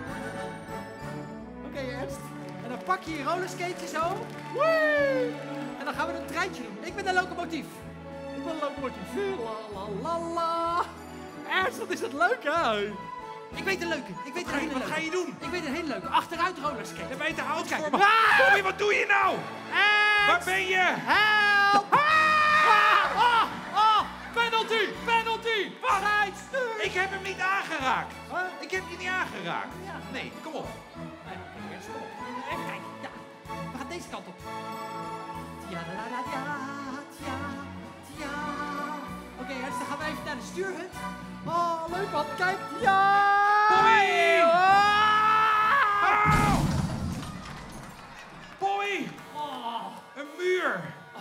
Oké, Ernst. En dan pak je je rollerskate zo. Wee! En dan gaan we een treintje doen. Ik ben de locomotief. La la la la. Ernst, wat is dat leuk, hè? Ik weet een leuke. Wat ga je doen? Ik weet een hele leuke. Achteruit rollerskate. Je bent te oud Kijk. voor me. Ah! Bobby, wat doe je nou? ben je? Help! Penalty! Penalty! Wat? Scheidsrechter! Ik heb hem niet aangeraakt. Huh? Ik heb je niet aangeraakt. Ja. Nee, kom op. Eerst op. Even kijken. Ja. We gaan deze kant op. Tja, la, la, la, tja, tja, tja. Oké, Ernst, dan gaan we even naar de stuurhut. Oh, leuk man. Kijk. Ja! Boei! Ah! Au! Boei! Oh, Een muur!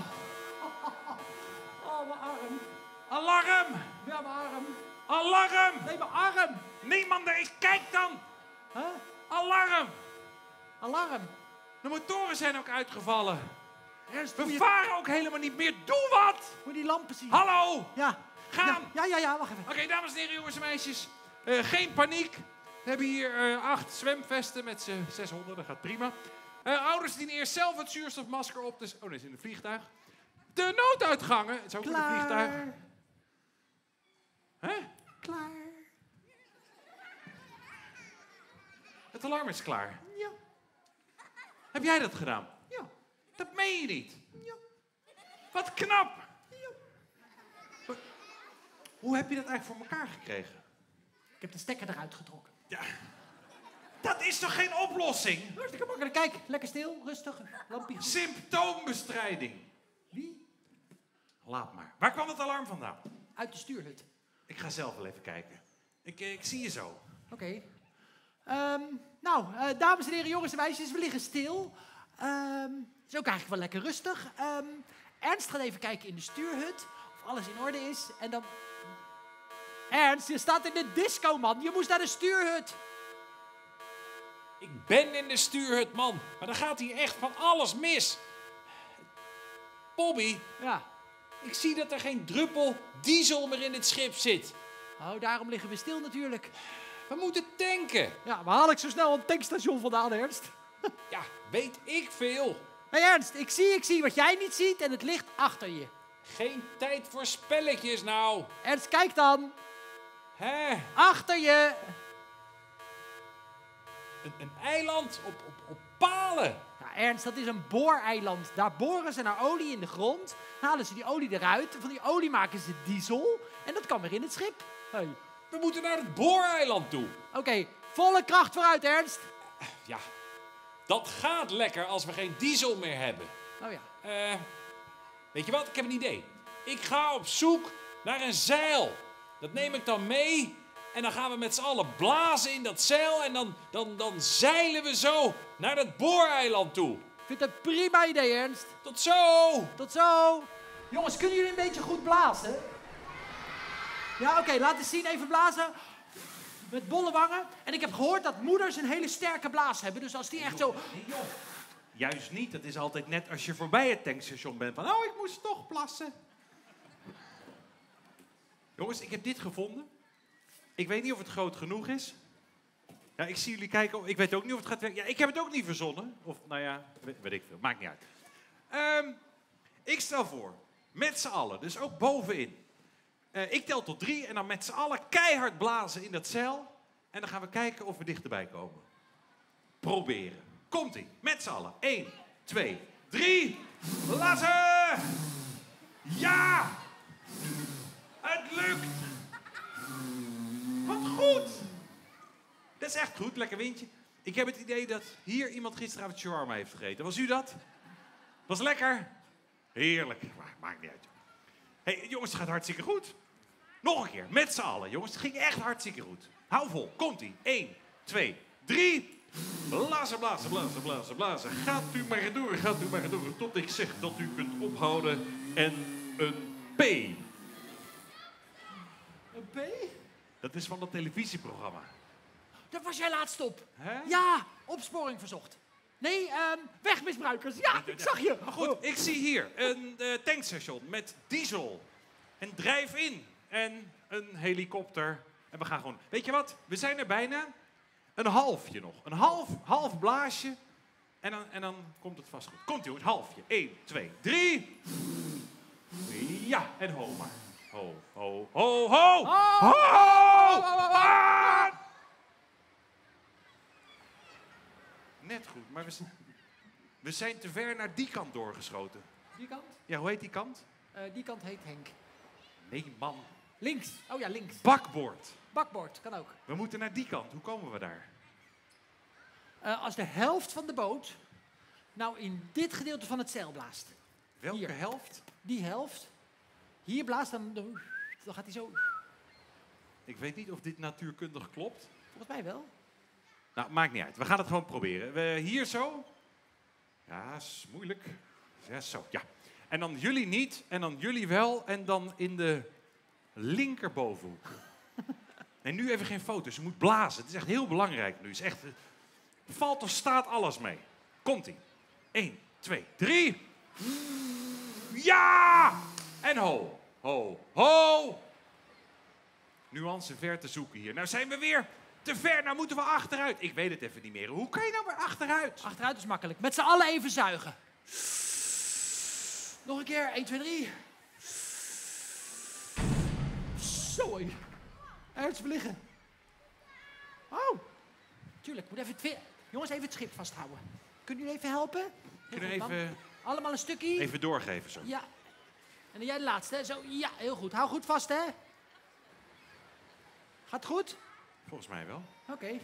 oh, mijn arm. Alarm! Ja, mijn arm. Alarm! Nee, mijn arm. Niemand er is. Kijk dan! Huh? Alarm! Alarm. De motoren zijn ook uitgevallen. Ernst, We moet je, varen ook helemaal niet meer. Doe wat! moet je die lampen zien? Hallo! Ja. Gaan! Ja, wacht even. Oké, dames en heren, jongens en meisjes. Geen paniek. We hebben hier 8 zwemvesten met z'n 600. Dat gaat prima. Ouders dienen eerst zelf het zuurstofmasker op. Dus, oh, dat is in een vliegtuig. De nooduitgangen. Het is ook in een vliegtuig. Hè? Klaar. Het alarm is klaar. Ja. Heb jij dat gedaan? Ja. Dat meen je niet. Ja. Wat knap. Hoe heb je dat eigenlijk voor elkaar gekregen? Ik heb de stekker eruit getrokken. Ja. Dat is toch geen oplossing? Hartstikke makkelijk. Kijk, lekker stil, rustig. Lampje goed. Symptoombestrijding. Wie? Laat maar. Waar kwam het alarm vandaan? Uit de stuurhut. Ik ga zelf wel even kijken. Ik zie je zo. Oké. Dames en heren, jongens en meisjes, we liggen stil. Is ook eigenlijk wel lekker rustig. Ernst gaat even kijken in de stuurhut of alles in orde is. En dan... Ernst, je staat in de disco, man. Je moest naar de stuurhut. Ik ben in de stuurhut, man. Maar dan gaat hier echt van alles mis. Bobby, Ja. ik zie dat er geen druppel diesel meer in het schip zit. Oh, daarom liggen we stil natuurlijk. We moeten tanken. Ja, waar haal ik zo snel een tankstation vandaan, Ernst? Ja, weet ik veel. Hé, Ernst, ik zie wat jij niet ziet en het ligt achter je. Geen tijd voor spelletjes nou. Ernst, kijk dan. Hè? Achter je. Een eiland op palen. Ja, Ernst, dat is een booreiland. Daar boren ze naar olie in de grond. Halen ze die olie eruit. Van die olie maken ze diesel. En dat kan weer in het schip. Hey. We moeten naar het booreiland toe. Oké, volle kracht vooruit, Ernst. Ja, dat gaat lekker als we geen diesel meer hebben. Oh ja. Weet je wat? Ik heb een idee. Ik ga op zoek naar een zeil. Dat neem ik dan mee. En dan gaan we met z'n allen blazen in dat zeil. En dan zeilen we zo naar dat booreiland toe. Ik vind het een prima idee, Ernst. Tot zo! Tot zo. Jongens, kunnen jullie een beetje goed blazen? Ja, oké, laat eens zien. Even blazen. Met bolle wangen. En ik heb gehoord dat moeders een hele sterke blaas hebben. Dus als die echt zo... Juist niet. Dat is altijd net als je voorbij het tankstation bent. Van, oh, ik moest toch plassen. Jongens, ik heb dit gevonden. Ik weet niet of het groot genoeg is. Ja, ik zie jullie kijken. Ik weet ook niet of het gaat werken. Ja, ik heb het ook niet verzonnen. Of, nou ja, weet ik veel. Maakt niet uit. Ik stel voor, met z'n allen, dus ook bovenin. Ik tel tot 3 en dan met z'n allen keihard blazen in dat zeil. En dan gaan we kijken of we dichterbij komen. Proberen. Komt-ie. Met z'n allen. 1, 2, 3. Blazen! Ja! Het lukt! Wat goed! Dat is echt goed. Lekker windje. Ik heb het idee dat hier iemand gisteravond shawarma heeft gegeten. Was u dat? Was lekker? Heerlijk. Maar maakt niet uit. Hé, jongens, het gaat hartstikke goed. Nog een keer. Met z'n allen, jongens. Het ging echt hartstikke goed. Hou vol. Komt-ie. 1, 2, 3. Blazen, blazen, blazen, blazen, blazen. Gaat u maar door, tot ik zeg dat u kunt ophouden. En een P. Een P? Dat is van dat televisieprogramma. Daar was jij laatst op. Hè? Ja, opsporing verzocht. Nee, wegmisbruikers. Ja, ik zag je. Maar goed, ik zie hier een tankstation met diesel. En drive-in. En een helikopter. En we gaan gewoon... Weet je wat? We zijn er bijna. Een halfje nog. Een half blaasje. En dan komt het vast goed. Komt jongens, halfje. 1, 2, 3. Ja, en ho maar. Ho, ho, ho, ho! Ho! Ah! Net goed, maar we zijn te ver naar die kant doorgeschoten. Die kant? Ja, hoe heet die kant? Die kant heet Henk. Nee, man. Links. Oh ja, links. Bakboord. Bakboord, kan ook. We moeten naar die kant. Hoe komen we daar? Als de helft van de boot nou in dit gedeelte van het zeil blaast. Welke Hier. helft? Die helft. Hier blaast, dan gaat hij zo. Ik weet niet of dit natuurkundig klopt. Volgens mij wel. Nou, maakt niet uit. We gaan het gewoon proberen. Hier zo. Ja, is moeilijk. Ja, zo, ja. En dan jullie niet, en dan jullie wel, en dan in de linkerbovenhoek. En nu even geen foto's, je moet blazen. Het is echt heel belangrijk nu. Het is echt, valt of staat alles mee. Komt-ie. 1, 2, 3. Ja! En ho, ho, ho. Nuance ver te zoeken hier. Nou zijn we weer te ver, nou moeten we achteruit. Ik weet het even niet meer. Hoe kan je nou weer achteruit? Achteruit is makkelijk. Met z'n allen even zuigen. Nog een keer. 1, 2, 3. Zo. Ernst, we liggen. Oh. Tuurlijk, moet even jongens, even het schip vasthouden. Kunnen jullie even helpen? Heel Kunnen we goed, man. even, Allemaal een stukje. even doorgeven zo? Ja. En dan jij de laatste, hè? Zo, ja, heel goed. Hou goed vast, hè? Gaat het goed? Volgens mij wel. Oké.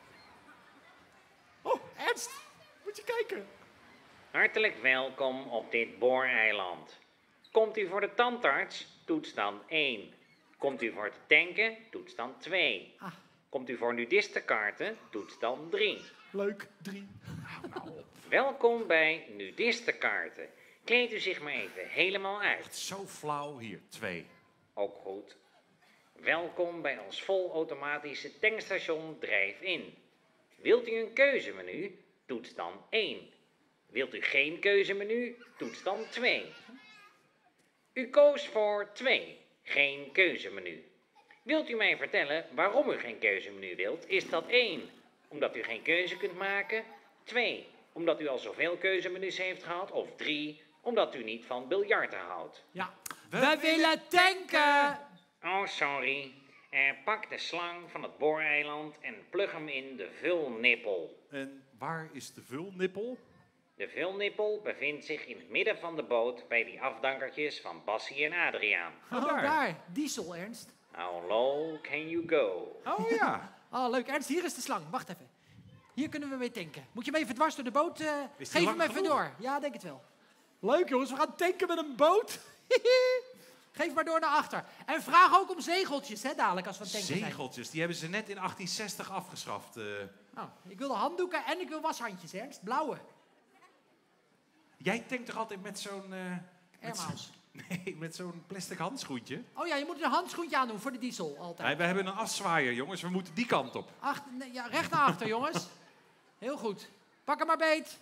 Oh, Ernst. Moet je kijken. Hartelijk welkom op dit booreiland. Komt u voor de tandarts? Toets dan 1. Komt u voor het tanken? Toets dan 2. Ah. Komt u voor nudistenkaarten? Toets dan 3. Leuk, 3. Welkom bij nudistenkaarten. Kleed u zich maar even helemaal uit. Echt zo flauw. Hier, 2. Ook goed. Welkom bij ons volautomatische tankstation Drive-In. Wilt u een keuzemenu? Toets dan 1. Wilt u geen keuzemenu? Toets dan 2. U koos voor 2. Geen keuzemenu. Wilt u mij vertellen waarom u geen keuzemenu wilt? Is dat 1. Omdat u geen keuze kunt maken? 2. Omdat u al zoveel keuzemenu's heeft gehad? Of 3. Omdat u niet van biljarten houdt? Ja. We willen tanken. Oh, sorry. Pak de slang van het booreiland en plug hem in de vulnippel. En waar is de vulnippel? De vulnippel bevindt zich in het midden van de boot bij die afdankertjes van Bassie en Adriaan. Oh, daar. Diesel, Ernst. How low can you go? Oh ja. Oh, leuk. Ernst, hier is de slang. Wacht even. Hier kunnen we mee tanken. Moet je hem even dwars door de boot? Is die Geef lang hem even genoeg? door. Ja, denk het wel. Leuk, jongens. We gaan tanken met een boot. Geef maar door naar achter. En vraag ook om zegeltjes, hè, dadelijk als we aan het tanken zijn. Zegeltjes, die hebben ze net in 1860 afgeschaft. Nou, ik wil de handdoeken en ik wil washandjes, Ernst. Blauwe. Jij tankt toch altijd met zo'n... Airmiles. Nee, met zo'n plastic handschoentje? Oh ja, je moet een handschoentje aandoen voor de diesel, altijd. Nee, we hebben een afzwaaier, jongens. We moeten die kant op. Nee, ja, recht naar achter, jongens. Heel goed. Pak hem maar beet.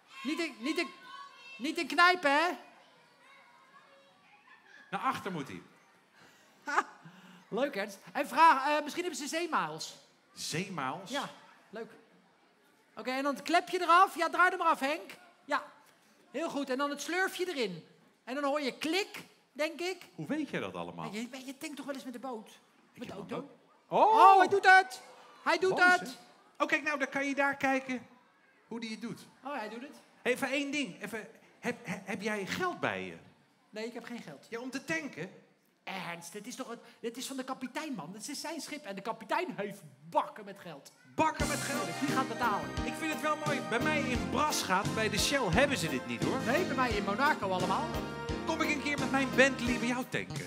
Niet in knijpen, hè? Naar achter moet hij. Leuk, Ernst. En vraag, misschien hebben ze zeemaals. Zeemaals? Ja, leuk. Oké, en dan het klepje eraf. Ja, draai er maar af, Henk. Ja, heel goed. En dan het slurfje erin. En dan hoor je klik, denk ik. Hoe weet jij dat allemaal? Je tankt toch wel eens met de boot? Met de auto? Oh, hij doet het! Hij doet Boos, het! hè? Oh, kijk, nou, dan kan je daar kijken hoe die het doet. Oh, hij doet het. Even één ding. Even, heb jij geld bij je? Nee, ik heb geen geld. Ja, om te tanken? Ernst, dit is van de kapitein, man. Het is zijn schip. En de kapitein heeft bakken met geld. Bakken met geld? Die gaat betalen. Ik vind het wel mooi. Bij mij in Brasgaat, bij de Shell, hebben ze dit niet, hoor. Nee, bij mij in Monaco allemaal. Kom ik een keer met mijn Bentley bij jou tanken?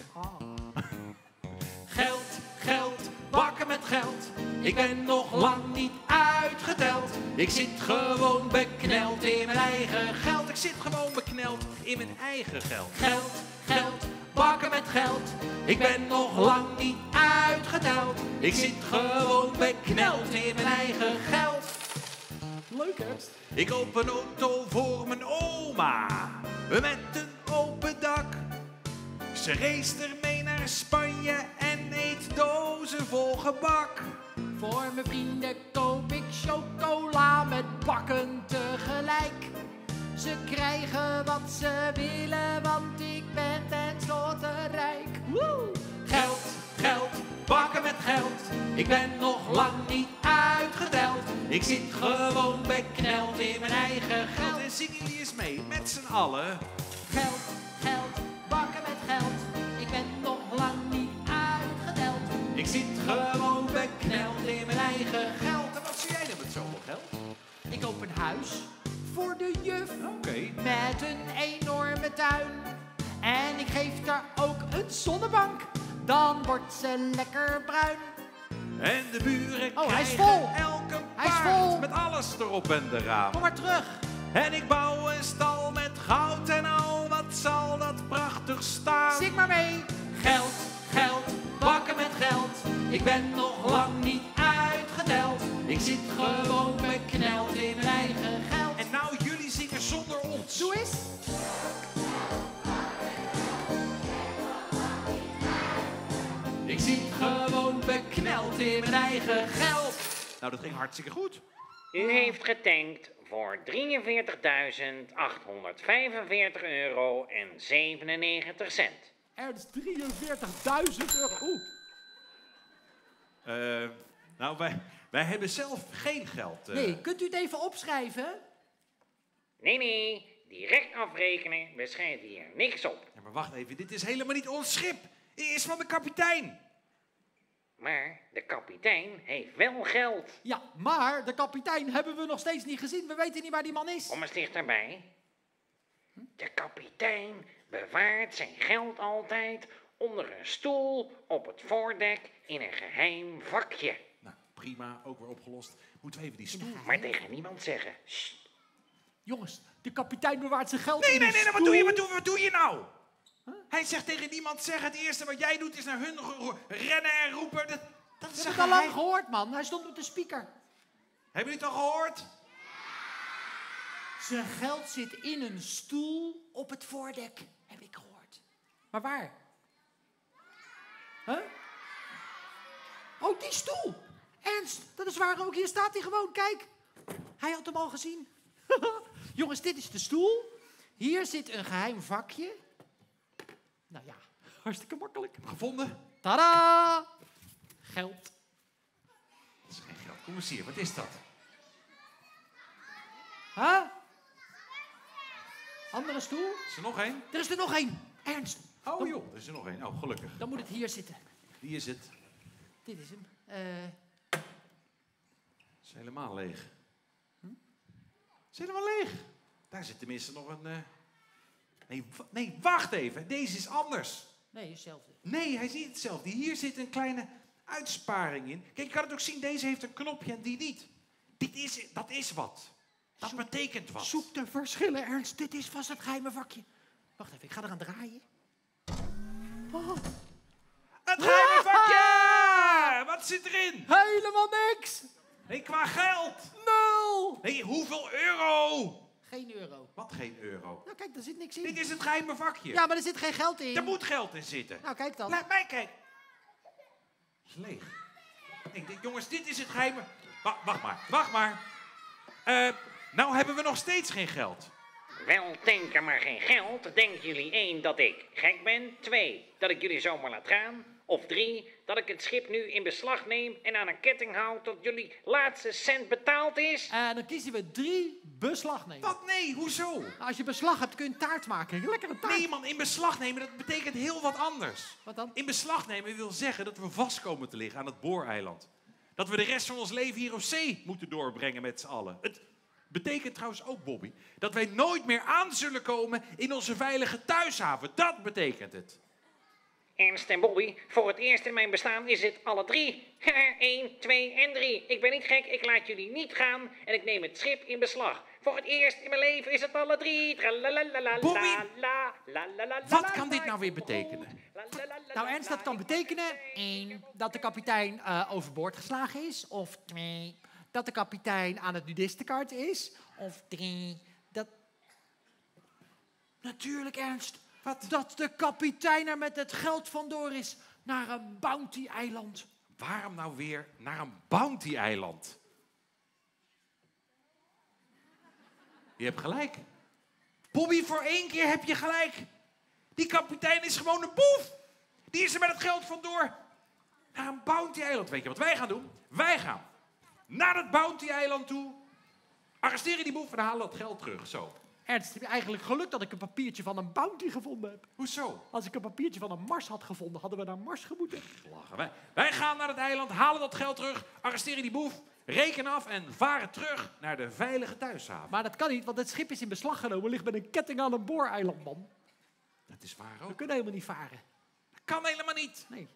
Geld, geld, bakken met geld. Ik ben nog lang niet uitgeteld. Ik zit gewoon bekneld in mijn eigen geld. Ik zit gewoon bekneld in mijn eigen geld. Geld, geld, bakken met geld. Ik ben nog lang niet uitgeteld. Ik zit gewoon bekneld in mijn eigen geld. Leuk, hè? Ik koop een auto voor mijn oma. Met een open dak. Ze race ermee naar Spanje en eet dozen vol gebak. Voor mijn vrienden koop ik chocola met bakken tegelijk. Ze krijgen wat ze willen, want ik ben tenslotte rijk. Woe! Geld, geld, bakken met geld. Ik ben nog lang niet uitgeteld. Ik zit gewoon bekneld in mijn eigen geld. En zingen jullie eens mee, met z'n allen. Geld, geld, bakken met geld. Ik ben nog lang niet uitgeteld. Ik zit gewoon bekneld in mijn eigen geld. En wat zie jij dan met zoveel geld? Ik koop een huis voor de juf. Oké. Met een enorme tuin. En ik geef daar ook een zonnebank. Dan wordt ze lekker bruin. En de buren Oh, hij is krijgen vol. elke Hij is paard vol. met alles erop en eraan. Kom maar terug. En ik bouw een stal met goud en al, wat zal dat prachtig staan. Zing maar mee. Geld, geld, bakken met geld. Ik ben nog lang niet uitgeteld. Ik zit gewoon bekneld in mijn eigen geld. En nou jullie zingen zonder ons. Doe eens. Ik zit gewoon bekneld in mijn eigen geld. Nou, dat ging hartstikke goed. U heeft getankt voor €43.845,97 en 97 cent. Ernst, 43.000 euro. Oeh. Nou, wij hebben zelf geen geld. Nee, kunt u het even opschrijven? Nee, direct afrekenen, we schrijven hier niks op. Ja, maar wacht even, dit is helemaal niet ons schip. Het is van de kapitein. Maar de kapitein heeft wel geld. Ja, maar de kapitein hebben we nog steeds niet gezien. We weten niet waar die man is. Kom eens dichterbij. De kapitein bewaart zijn geld altijd onder een stoel op het voordek in een geheim vakje. Nou, prima, ook weer opgelost. Moeten we even die stoel... Maar tegen niemand zeggen. Sst. Jongens, de kapitein bewaart zijn geld Nee, in een wat stoel. doe je nou? Hij zegt tegen niemand, zeg het eerste wat jij doet is naar hun rennen en roepen. Dat Dat is heb ik al lang gehoord, man. Hij stond op de speaker. Hebben jullie het al gehoord? Zijn geld zit in een stoel op het voordek, heb ik gehoord. Maar waar? Huh? Oh, die stoel. Ernst, dat is waar ook. Hier staat hij gewoon, kijk. Hij had hem al gezien. Jongens, dit is de stoel. Hier zit een geheim vakje. Nou ja, hartstikke makkelijk. Gevonden? Tada! Geld. Dat is geen geld. Kom eens hier, wat is dat? Huh? Andere stoel? Is er nog één? Er is er nog één. Ernst. Oh joh, er is er nog één. Oh, gelukkig. Dan moet het hier zitten. Die is het. Dit is hem. Het is helemaal leeg. Het is helemaal leeg. Daar zit tenminste nog een... Nee, wacht even. Deze is anders. Nee, hetzelfde. Nee, hij is niet hetzelfde. Hier zit een kleine uitsparing in. Kijk, je kan het ook zien. Deze heeft een knopje en die niet. Dat is wat. Dat betekent wat. Zoek de verschillen, Ernst. Dit is vast het geheime vakje. Wacht even, ik ga eraan draaien. Oh. Het geheime vakje! Wat zit erin? Helemaal niks. Nee, qua geld. 0. Nee, hoeveel euro? Geen euro. Wat geen euro? Nou, kijk, daar zit niks in. Dit is het geheime vakje. Ja, maar er zit geen geld in. Er moet geld in zitten. Nou, kijk dan. Laat mij kijken. Het is leeg. Ik denk, jongens, dit is het geheime... Wacht maar. Nou hebben we nog steeds geen geld. Wel tanken, maar geen geld. Denken jullie 1 dat ik gek ben? 2 dat ik jullie zomaar laat gaan? Of 3 dat ik het schip nu in beslag neem en aan een ketting hou tot jullie laatste cent betaald is? En dan kiezen we 3 beslag nemen. Wat? Nee, hoezo? Nou, als je beslag hebt, kun je een taart maken. Een lekkere taart. Nee man, in beslag nemen, dat betekent heel wat anders. Wat dan? In beslag nemen wil zeggen dat we vast komen te liggen aan het Booreiland. Dat we de rest van ons leven hier op zee moeten doorbrengen met z'n allen. Het betekent trouwens ook, Bobby, dat wij nooit meer aan zullen komen in onze veilige thuishaven. Dat betekent het. Ernst en Bobby, voor het eerst in mijn bestaan is het alle 3. 1, 2 en 3. Ik ben niet gek, ik laat jullie niet gaan en ik neem het schip in beslag. Voor het eerst in mijn leven is het alle 3. Bobby, wat kan dit nou weer betekenen? Nou, Ernst, dat kan betekenen 1. dat de kapitein overboord geslagen is. Of 2. dat de kapitein aan het nudistenkart is. Of 3. dat... Natuurlijk, Ernst. Wat? Dat de kapitein er met het geld vandoor is naar een bounty-eiland. Waarom nou weer naar een bounty-eiland? Je hebt gelijk. Bobby, voor 1 keer heb je gelijk. Die kapitein is gewoon een boef. Die is er met het geld vandoor. Naar een bounty-eiland. Weet je wat wij gaan doen? Wij gaan naar dat bounty-eiland toe. Arresteren die boef en halen dat geld terug. Zo. Ernst, heb je eigenlijk geluk dat ik een papiertje van een bounty gevonden heb? Hoezo? Als ik een papiertje van een Mars had gevonden, hadden we naar Mars gemoeten. Lachen. Wij gaan naar het eiland, halen dat geld terug, arresteren die boef, rekenen af en varen terug naar de veilige thuishaven. Maar dat kan niet, want het schip is in beslag genomen. Ligt met een ketting aan een booreiland, man. Dat is waar We ook. kunnen helemaal niet varen. Dat kan helemaal niet. Nee.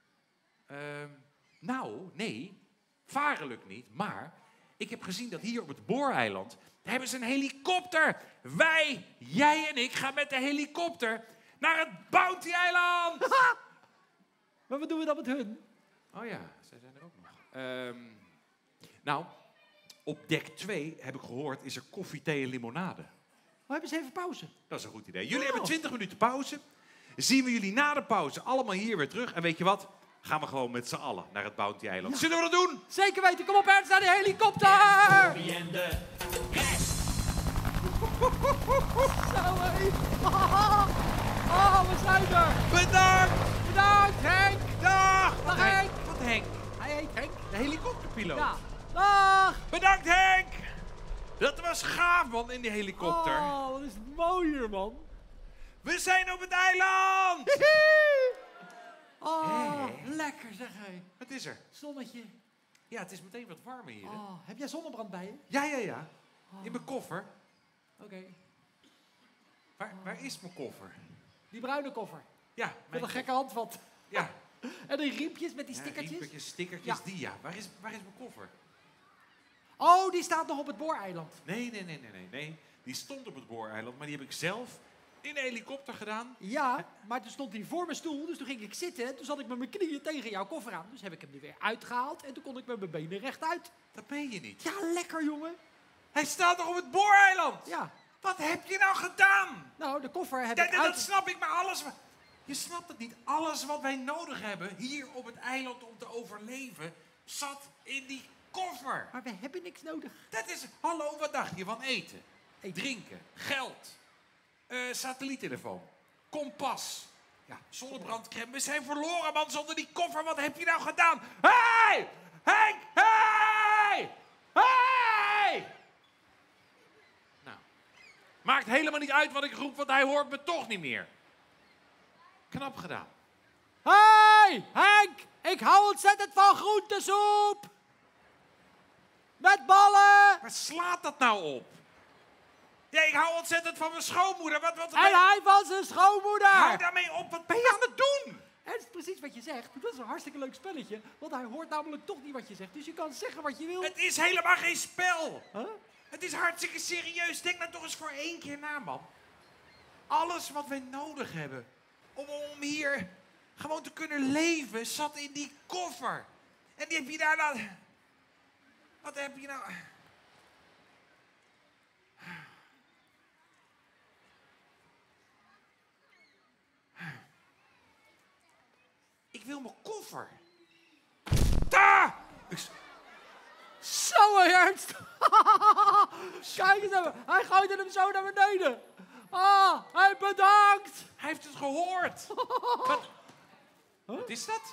Nou, nee, varen lukt niet, maar ik heb gezien dat hier op het booreiland hebben ze een helikopter. Wij, jij en ik gaan met de helikopter naar het Bounty-eiland. Maar wat doen we dan met hun? Oh ja, zij zijn er ook nog. Nou, op dek 2, heb ik gehoord, is er koffie, thee en limonade. We hebben ze even pauze. Dat is een goed idee. Jullie hebben 20 minuten pauze. Zien we jullie na de pauze allemaal hier weer terug. En weet je wat? Gaan we gewoon met z'n allen naar het Bounty-eiland. Zullen we dat doen? Zeker weten. Kom op, Ernst, naar de helikopter! Wie en de rest. Zo, hé. Oh, we zijn er. Bedankt! Bedankt, Henk. Dag! Dag, Henk. Wat Henk? Hij heet Henk. De helikopterpiloot. Ja. Dag. Bedankt Henk! Dat was gaaf man in die helikopter. Oh, wat is het mooi hier, man. We zijn op het eiland! Oh, lekker zeg hé. Wat is er? Zonnetje. Ja, het is meteen wat warmer hier. Hè? Oh, heb jij zonnebrand bij je? Ja. In mijn koffer. Oké. Waar is mijn koffer? Die bruine koffer. Ja, Met een gekke handvat. Ja. En die riempjes met die stickertjes. Riempjes, stickertjes, Ja. die ja. Waar is mijn koffer? Oh, die staat nog op het booreiland. Nee. Die stond op het booreiland, maar die heb ik zelf in de helikopter gedaan. Ja, maar toen stond hij voor mijn stoel, dus toen ging ik zitten. Toen zat ik met mijn knieën tegen jouw koffer aan. Dus heb ik hem er weer uitgehaald en toen kon ik met mijn benen rechtuit. Dat meen je niet. Ja, lekker jongen. Hij staat nog op het booreiland. Ja. Wat heb je nou gedaan? Nou, de koffer heb Ja, ik dat uit... snap ik, maar alles... Je snapt het niet. Alles wat wij nodig hebben hier op het eiland om te overleven, zat in die koffer. Maar we hebben niks nodig. Dat is... Hallo, wat dacht je van eten? Drinken, geld, satelliettelefoon, kompas, zonnebrandcrème. We zijn verloren, man, zonder die koffer. Wat heb je nou gedaan? Hey! Henk! Hey! Hey! Nou, maakt helemaal niet uit wat ik roep, want hij hoort me toch niet meer. Knap gedaan. Hey, Henk! Ik hou ontzettend van groentesoep! Met ballen! Waar slaat dat nou op? Ja, ik hou ontzettend van mijn schoonmoeder. Wat En hij van zijn schoonmoeder! Hou daarmee op, wat ben je aan het doen? Het is precies wat je zegt. Dat is een hartstikke leuk spelletje. Want hij hoort namelijk toch niet wat je zegt. Dus je kan zeggen wat je wil. Het is helemaal geen spel. Huh? Het is hartstikke serieus. Denk nou toch eens voor 1 keer na, man. Alles wat wij nodig hebben om hier gewoon te kunnen leven, zat in die koffer. En die heb je daar dan... Wat heb je nou... Ik wil mijn koffer. Daar! Zo, Ernst! Kijk eens even. Hij gooide hem zo naar beneden. Ah, hij bedankt! Hij heeft het gehoord. Wat is dat?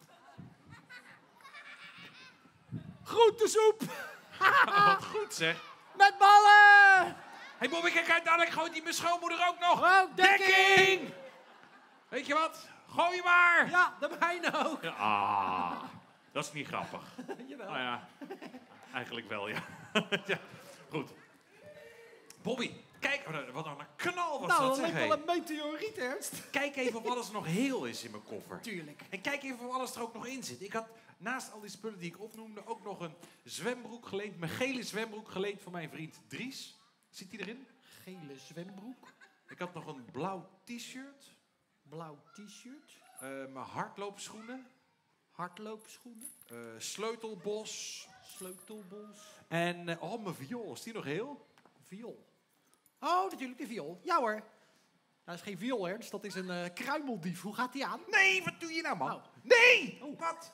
Groentesoep! Wat goed zeg. Met ballen! Hé Bobby, kijk uit, dadelijk gooit die mijn schoonmoeder ook nog. Oh, dekking! Weet je wat? Gooi maar. Ja, de mijne ook. Ja, ah, dat is niet grappig. Jawel. Nou ja, eigenlijk wel, ja. Ja, goed. Bobby, kijk, wat een knal was Nou, dat, dat zeg. lijkt Hé. wel een meteoriet, Ernst. Kijk even of alles nog heel is in mijn koffer. Tuurlijk. En kijk even of alles er ook nog in zit. Ik had naast al die spullen die ik opnoemde ook nog een zwembroek geleend. Mijn gele zwembroek geleend van mijn vriend Dries. Zit die erin? Gele zwembroek. Ik had nog een blauw t-shirt. Blauw t-shirt. Mijn hardloopschoenen. Hardloopschoenen. Sleutelbos. Sleutelbos. En mijn viool. Is die nog heel? Viool. Oh, natuurlijk de viool. Ja hoor. Dat is geen viool, Ernst. Dat is een kruimeldief. Hoe gaat die aan? Nee, wat doe je nou, man? Oh. Nee! Oh. Wat?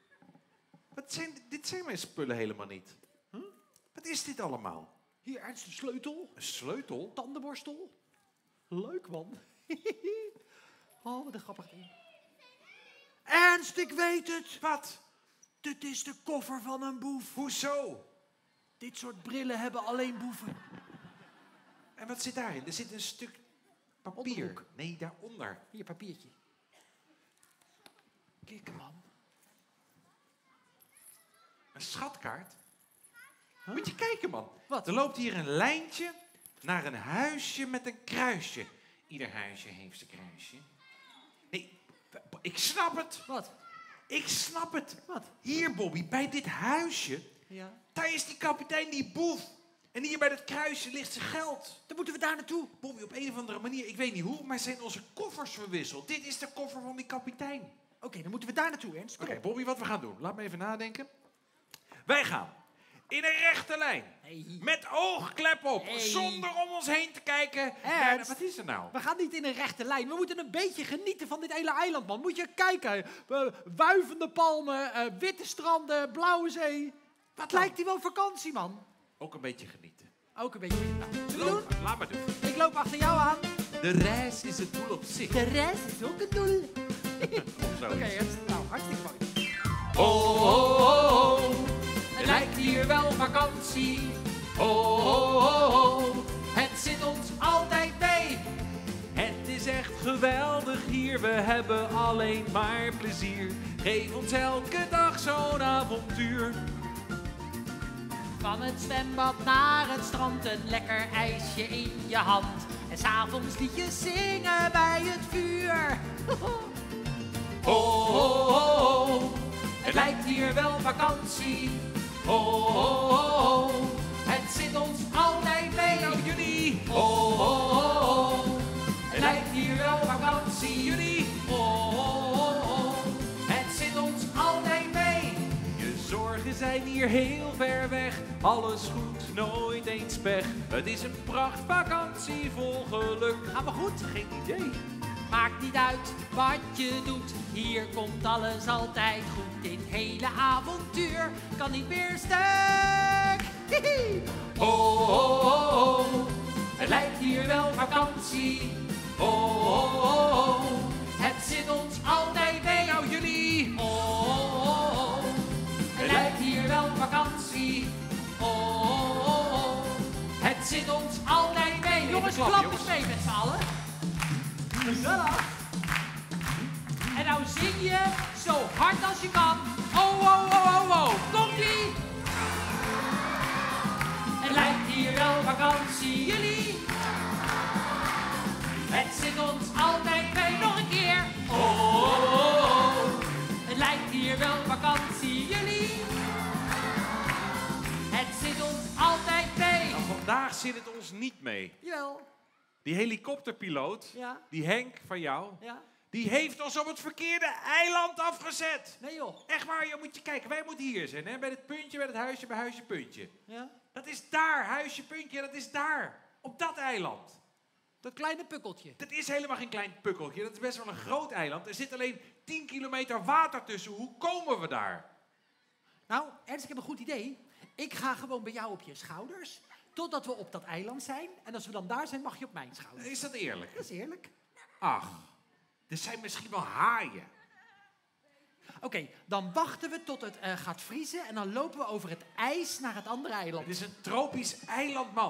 Dit zijn mijn spullen helemaal niet. Huh? Wat is dit allemaal? Hier, Ernst, een sleutel. Een sleutel? Tandenborstel. Leuk, man. Oh, wat een grappig ding. Ernst, ik weet het. Wat? Dit is de koffer van een boef. Hoezo? Dit soort brillen hebben alleen boeven. En wat zit daarin? Er zit een stuk papier. Onderhoek. Nee, daaronder. Hier, papiertje. Kijk, man. Een schatkaart? Moet je kijken, man. Wat? Er loopt hier een lijntje naar een huisje met een kruisje. Ieder huisje heeft zijn kruisje. Nee, ik snap het. Wat? Ik snap het. Wat? Hier, Bobby, bij dit huisje, Ja. daar is die kapitein, die boef. En hier bij dat kruisje ligt zijn geld. Dan moeten we daar naartoe. Bobby, op een of andere manier, ik weet niet hoe, maar zijn onze koffers verwisseld. Dit is de koffer van die kapitein. Oké, dan moeten we daar naartoe, Ernst. Kom Oké, op. Bobby, wat we gaan doen. Laat me even nadenken. Wij gaan in een rechte lijn. Nee. Met oogklep op. Hey. Zonder om ons heen te kijken. Ernst. Wat is er nou? We gaan niet in een rechte lijn. We moeten een beetje genieten van dit hele eiland, man. Moet je kijken. Wuivende palmen, witte stranden, blauwe zee. Wat dan? lijkt hier wel vakantie, man? Ook een beetje genieten. Ook een beetje. Nou, zullen we doen? Laat maar doen. Ik loop achter jou aan. De reis is het doel op zich. De rest is ook het doel. Zo. Oké, Ernst. Nou, hartstikke mooi. Oh, oh, oh, oh, het lijkt hier wel vakantie. Oh, oh, oh, oh, het zit ons altijd mee. Het is echt geweldig hier, we hebben alleen maar plezier. Geef ons elke dag zo'n avontuur. Van het zwembad naar het strand, een lekker ijsje in je hand. En s'avonds liedjes zingen bij het vuur. Oh, oh, oh, oh, het lijkt hier wel vakantie. Oh, oh, oh, oh, het zit ons altijd mee. Nou, jullie. Oh, oh, oh, oh, het lijkt hier wel vakantie. Jullie. Oh, oh, oh, oh, het zit ons altijd mee. Je zorgen zijn hier heel ver weg. Alles goed, nooit eens pech. Het is een prachtvakantie vol geluk. Gaan we goed? Geen idee. Maakt niet uit wat je doet, hier komt alles altijd goed. Dit hele avontuur kan niet meer stuk. Hihi. Oh, oh, oh, oh, het lijkt hier wel vakantie. Oh, oh, oh, oh, het zit ons altijd mee. Nou, jullie. Oh, oh, oh, oh, het lijkt hier wel vakantie. Oh, oh, oh, oh, het zit ons altijd mee. Jongens, klap, klap jongens. eens mee met z'n allen. Gezellig. En nou zing je zo hard als je kan. Oh, oh, oh, oh, oh. Komt-ie. Het lijkt hier wel vakantie. Jullie. Het zit ons altijd mee. Nog een keer. Oh, oh, oh, oh, Het lijkt hier wel vakantie. Jullie. Het zit ons altijd mee. Nou, vandaag zit het ons niet mee. Jawel. Die helikopterpiloot, Ja. die Henk van jou, Ja. die heeft ons op het verkeerde eiland afgezet. Nee joh. Echt waar, je moet je kijken. Wij moeten hier zijn, hè? Bij het puntje, bij het huisje, bij huisje, puntje. Ja. Dat is daar, huisje, puntje, dat is daar. Op dat eiland. Dat kleine pukkeltje. Dat is helemaal geen klein pukkeltje. Dat is best wel een groot eiland. Er zit alleen 10 kilometer water tussen. Hoe komen we daar? Nou, Ernst, ik heb een goed idee. Ik ga gewoon bij jou op je schouders. Totdat we op dat eiland zijn. En als we dan daar zijn, mag je op mijn schouders. Is dat eerlijk? Dat is eerlijk. Ach, er zijn misschien wel haaien. Oké, dan wachten we tot het gaat vriezen. En dan lopen we over het ijs naar het andere eiland. Het is een tropisch eiland, man.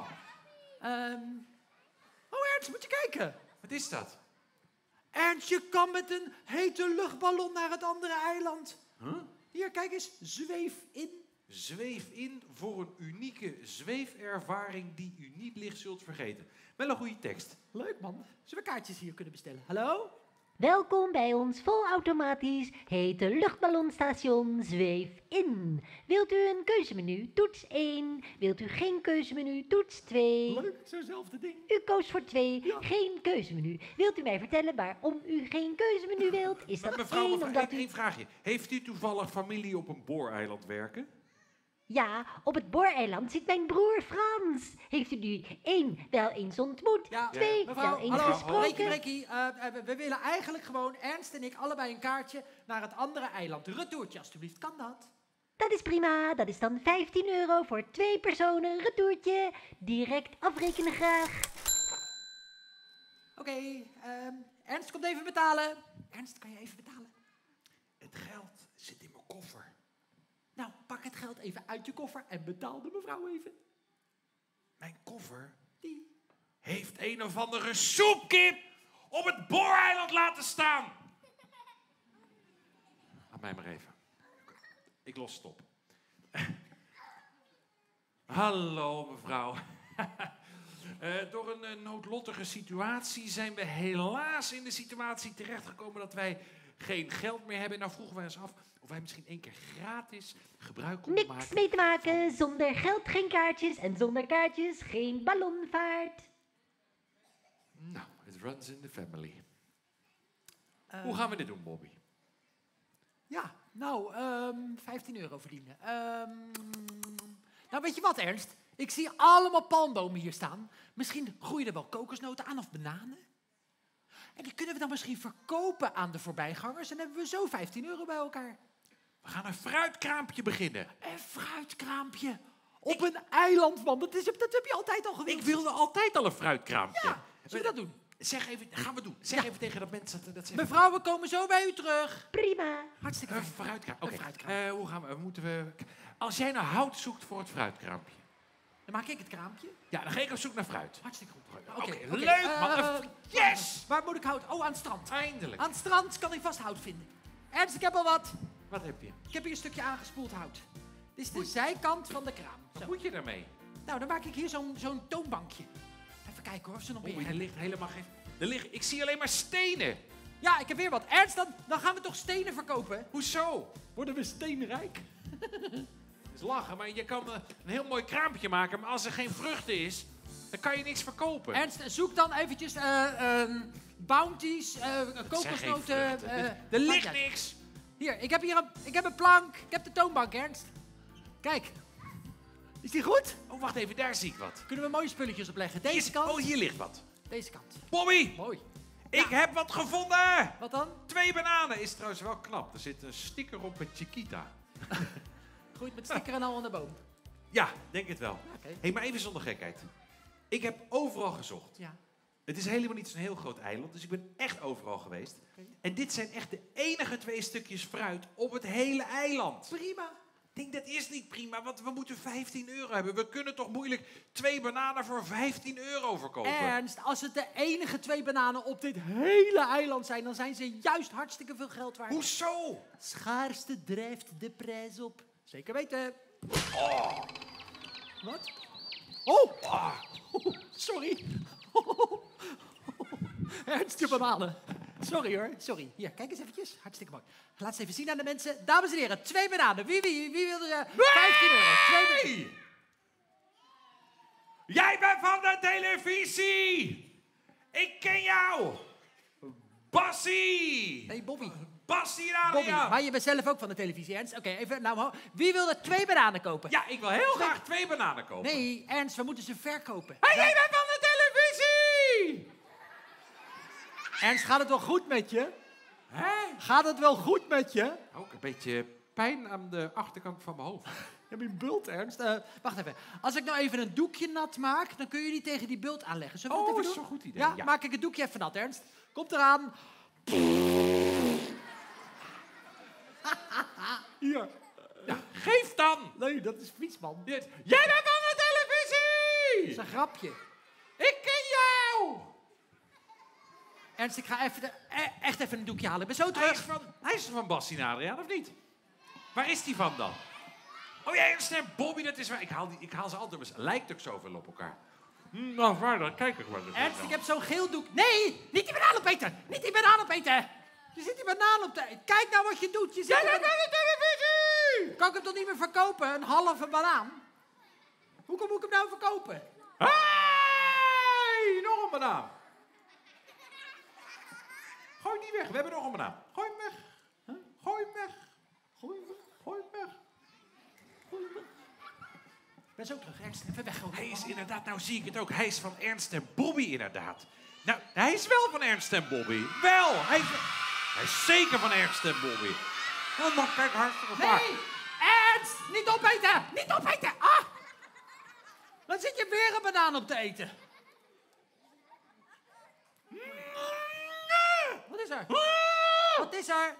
Oh, Ernst, moet je kijken. Wat is dat? Ernst, je kan met een hete luchtballon naar het andere eiland. Hier, kijk eens. Zweef in. Zweef in voor een unieke zweefervaring die u niet licht zult vergeten. Wel een goede tekst. Leuk, man. Zullen we kaartjes hier kunnen bestellen? Hallo? Welkom bij ons volautomatisch hete luchtballonstation Zweef in. Wilt u een keuzemenu? Toets 1. Wilt u geen keuzemenu? Toets 2. Leuk, zo'nzelfde ding. U koos voor 2. Ja. Geen keuzemenu. Wilt u mij vertellen waarom u geen keuzemenu wilt? Is dat Mevrouw, 1 omdat u... één vraagje. Heeft u toevallig familie op een booreiland werken? Ja, op het Booreiland zit mijn broer Frans. Heeft u nu 1 wel eens ontmoet? Ja, 2 mevrouw, wel eens hallo, gesproken? Brekkie. We willen eigenlijk gewoon, Ernst en ik, allebei een kaartje naar het andere eiland. Retourtje, alstublieft. Kan dat? Dat is prima. Dat is dan €15 voor 2 personen. Retourtje. Direct afrekenen graag. Oké, Ernst komt even betalen. Ernst, kan je even betalen? Het geld zit in mijn koffer. Nou, pak het geld even uit je koffer en betaal de mevrouw even. Mijn koffer? Die. heeft een of andere soepkip op het booreiland laten staan. Laat mij maar even. Ik los het op. Hallo, mevrouw. Door een noodlottige situatie zijn we helaas in de situatie terechtgekomen dat wij geen geld meer hebben. Nou vroegen wij ons af of wij misschien 1 keer gratis gebruik konden maken. Niks mee te maken, zonder geld geen kaartjes en zonder kaartjes geen ballonvaart. Nou, it runs in the family. Hoe gaan we dit doen, Bobby? Ja, nou, 15 euro verdienen. Nou, weet je wat, Ernst? Ik zie allemaal palmbomen hier staan. Misschien groeien er wel kokosnoten aan of bananen. En die kunnen we dan misschien verkopen aan de voorbijgangers. En dan hebben we zo 15 euro bij elkaar. We gaan een fruitkraampje beginnen. Een fruitkraampje. Op een eiland, man. Dat heb je altijd al gewild. Ik wilde altijd al een fruitkraampje. Ja, zullen we dat doen? Zeg even, gaan we doen. Zeg even tegen dat mensen dat ze... Mevrouw, we komen zo bij u terug. Prima. Hartstikke Een fijn. fruitkraampje. Oké, fruitkraampje. hoe gaan we? Moeten we... Als jij nou hout zoekt voor het fruitkraampje. Dan maak ik het kraampje. Ja, dan ga ik op zoek naar fruit. Hartstikke goed. Oké, Oké, leuk, man. Yes! Waar moet ik hout? Oh, aan het strand. Eindelijk. Aan het strand kan ik vast hout vinden. Ernst, ik heb al wat. Wat heb je? Ik heb hier een stukje aangespoeld hout. Dit is de zijkant van de kraam. Wat Zo. moet je daarmee? Nou, dan maak ik hier zo'n toonbankje. Even kijken hoor, of ze nog meer Er hebben. ligt helemaal geen... Ik zie alleen maar stenen. Ja, ik heb weer wat. Ernst, dan gaan we toch stenen verkopen? Hoezo? Worden we steenrijk? Dat is lachen, maar je kan een heel mooi kraampje maken, maar als er geen vruchten is, dan kan je niks verkopen. Ernst, zoek dan eventjes bounties, kokosnoten. Er maakt ligt niet uit. niks. Hier, ik heb een plank. Ik heb de toonbank, Ernst. Kijk. Is die goed? Oh, wacht even, daar zie ik wat. Kunnen we mooie spulletjes opleggen. Deze kant. Oh, hier ligt wat. Deze kant. Bobby, Mooi. ik heb wat gevonden. Wat dan? 2 bananen. Is trouwens wel knap. Er zit een sticker op met Chiquita. Groeit met sticker en al aan de boom. Ja, denk het wel. Oké. Hé, maar even zonder gekheid. Ik heb overal gezocht. Ja. Het is helemaal niet zo'n heel groot eiland, dus ik ben echt overal geweest. En dit zijn echt de enige 2 stukjes fruit op het hele eiland. Prima. Ik denk, dat is niet prima, want we moeten 15 euro hebben. We kunnen toch moeilijk 2 bananen voor 15 euro verkopen? Ernst, als het de enige 2 bananen op dit hele eiland zijn, dan zijn ze juist hartstikke veel geld waard. Hoezo? Schaarste drijft de prijs op. Zeker weten. Oh. Wat? Oh! Sorry. Ernst, je bananen. Sorry hoor, sorry. Hier, kijk eens eventjes. Hartstikke mooi. Laat eens even zien aan de mensen. Dames en heren, 2 bananen. Wie wil er 15 euro? 2 bananen. Jij bent van de televisie! Ik ken jou! Bassie! Nee, Bobby. Bassie Bobby, Adriaan! maar je bent zelf ook van de televisie, Ernst. Oké, even nou. Wie wil er 2 bananen kopen? Ja, ik wil heel graag 2 bananen kopen. Nee, Ernst, we moeten ze verkopen. Hey, jij bent van de televisie! Ernst, gaat het wel goed met je? Hè? Gaat het wel goed met je? Ook een beetje pijn aan de achterkant van mijn hoofd. Heb je een bult, Ernst? Wacht even. Als ik nou even een doekje nat maak, dan kun je die tegen die bult aanleggen. Zullen we dat Oh, even is doen? zo'n goed idee. Ja, Ja. maak ik het doekje even nat, Ernst. Komt eraan. Hier. Geef dan! Nee, dat is vies, man. Jij bent van de televisie! Dat is een grapje. Ik ken jou! Ernst, ik ga echt even een doekje halen. Ik ben zo terug. Hij is van Bassie en Adriaan, of niet? Waar is die van dan? Oh ja, Ernst en Bobby, dat is waar. Ik haal ze altijd, maar het lijkt ook zoveel op elkaar. Nou, verder, kijk ik maar. Ernst, ik heb zo'n geel doek. Nee, niet die banaan opeten. Niet die banaan opeten. Je zit die banaan op de... Kijk nou wat je doet. Je zit Jij bent van de televisie! Kan ik hem toch niet meer verkopen? Een halve banaan? Hoe moet ik hem nou verkopen? Hey, nog een banaan. Gooi die weg, we hebben nog een banaan. Gooi hem weg. Huh? Gooi hem weg. Gooi hem weg. Gooi hem weg. Gooi hem weg. Ik ben zo terug, Ernst. Even weg. Hij is inderdaad, nou zie ik het ook, hij is van Ernst en Bobby inderdaad. Nou, hij is wel van Ernst en Bobby. Wel, hij is zeker van Ernst en Bobby. Oh, maar kijk, hartstikke vaak. Nee! Ernst! Niet opeten! Niet opeten! Ah! Dan zit je weer een banaan op te eten. Wat is er? Wat is er?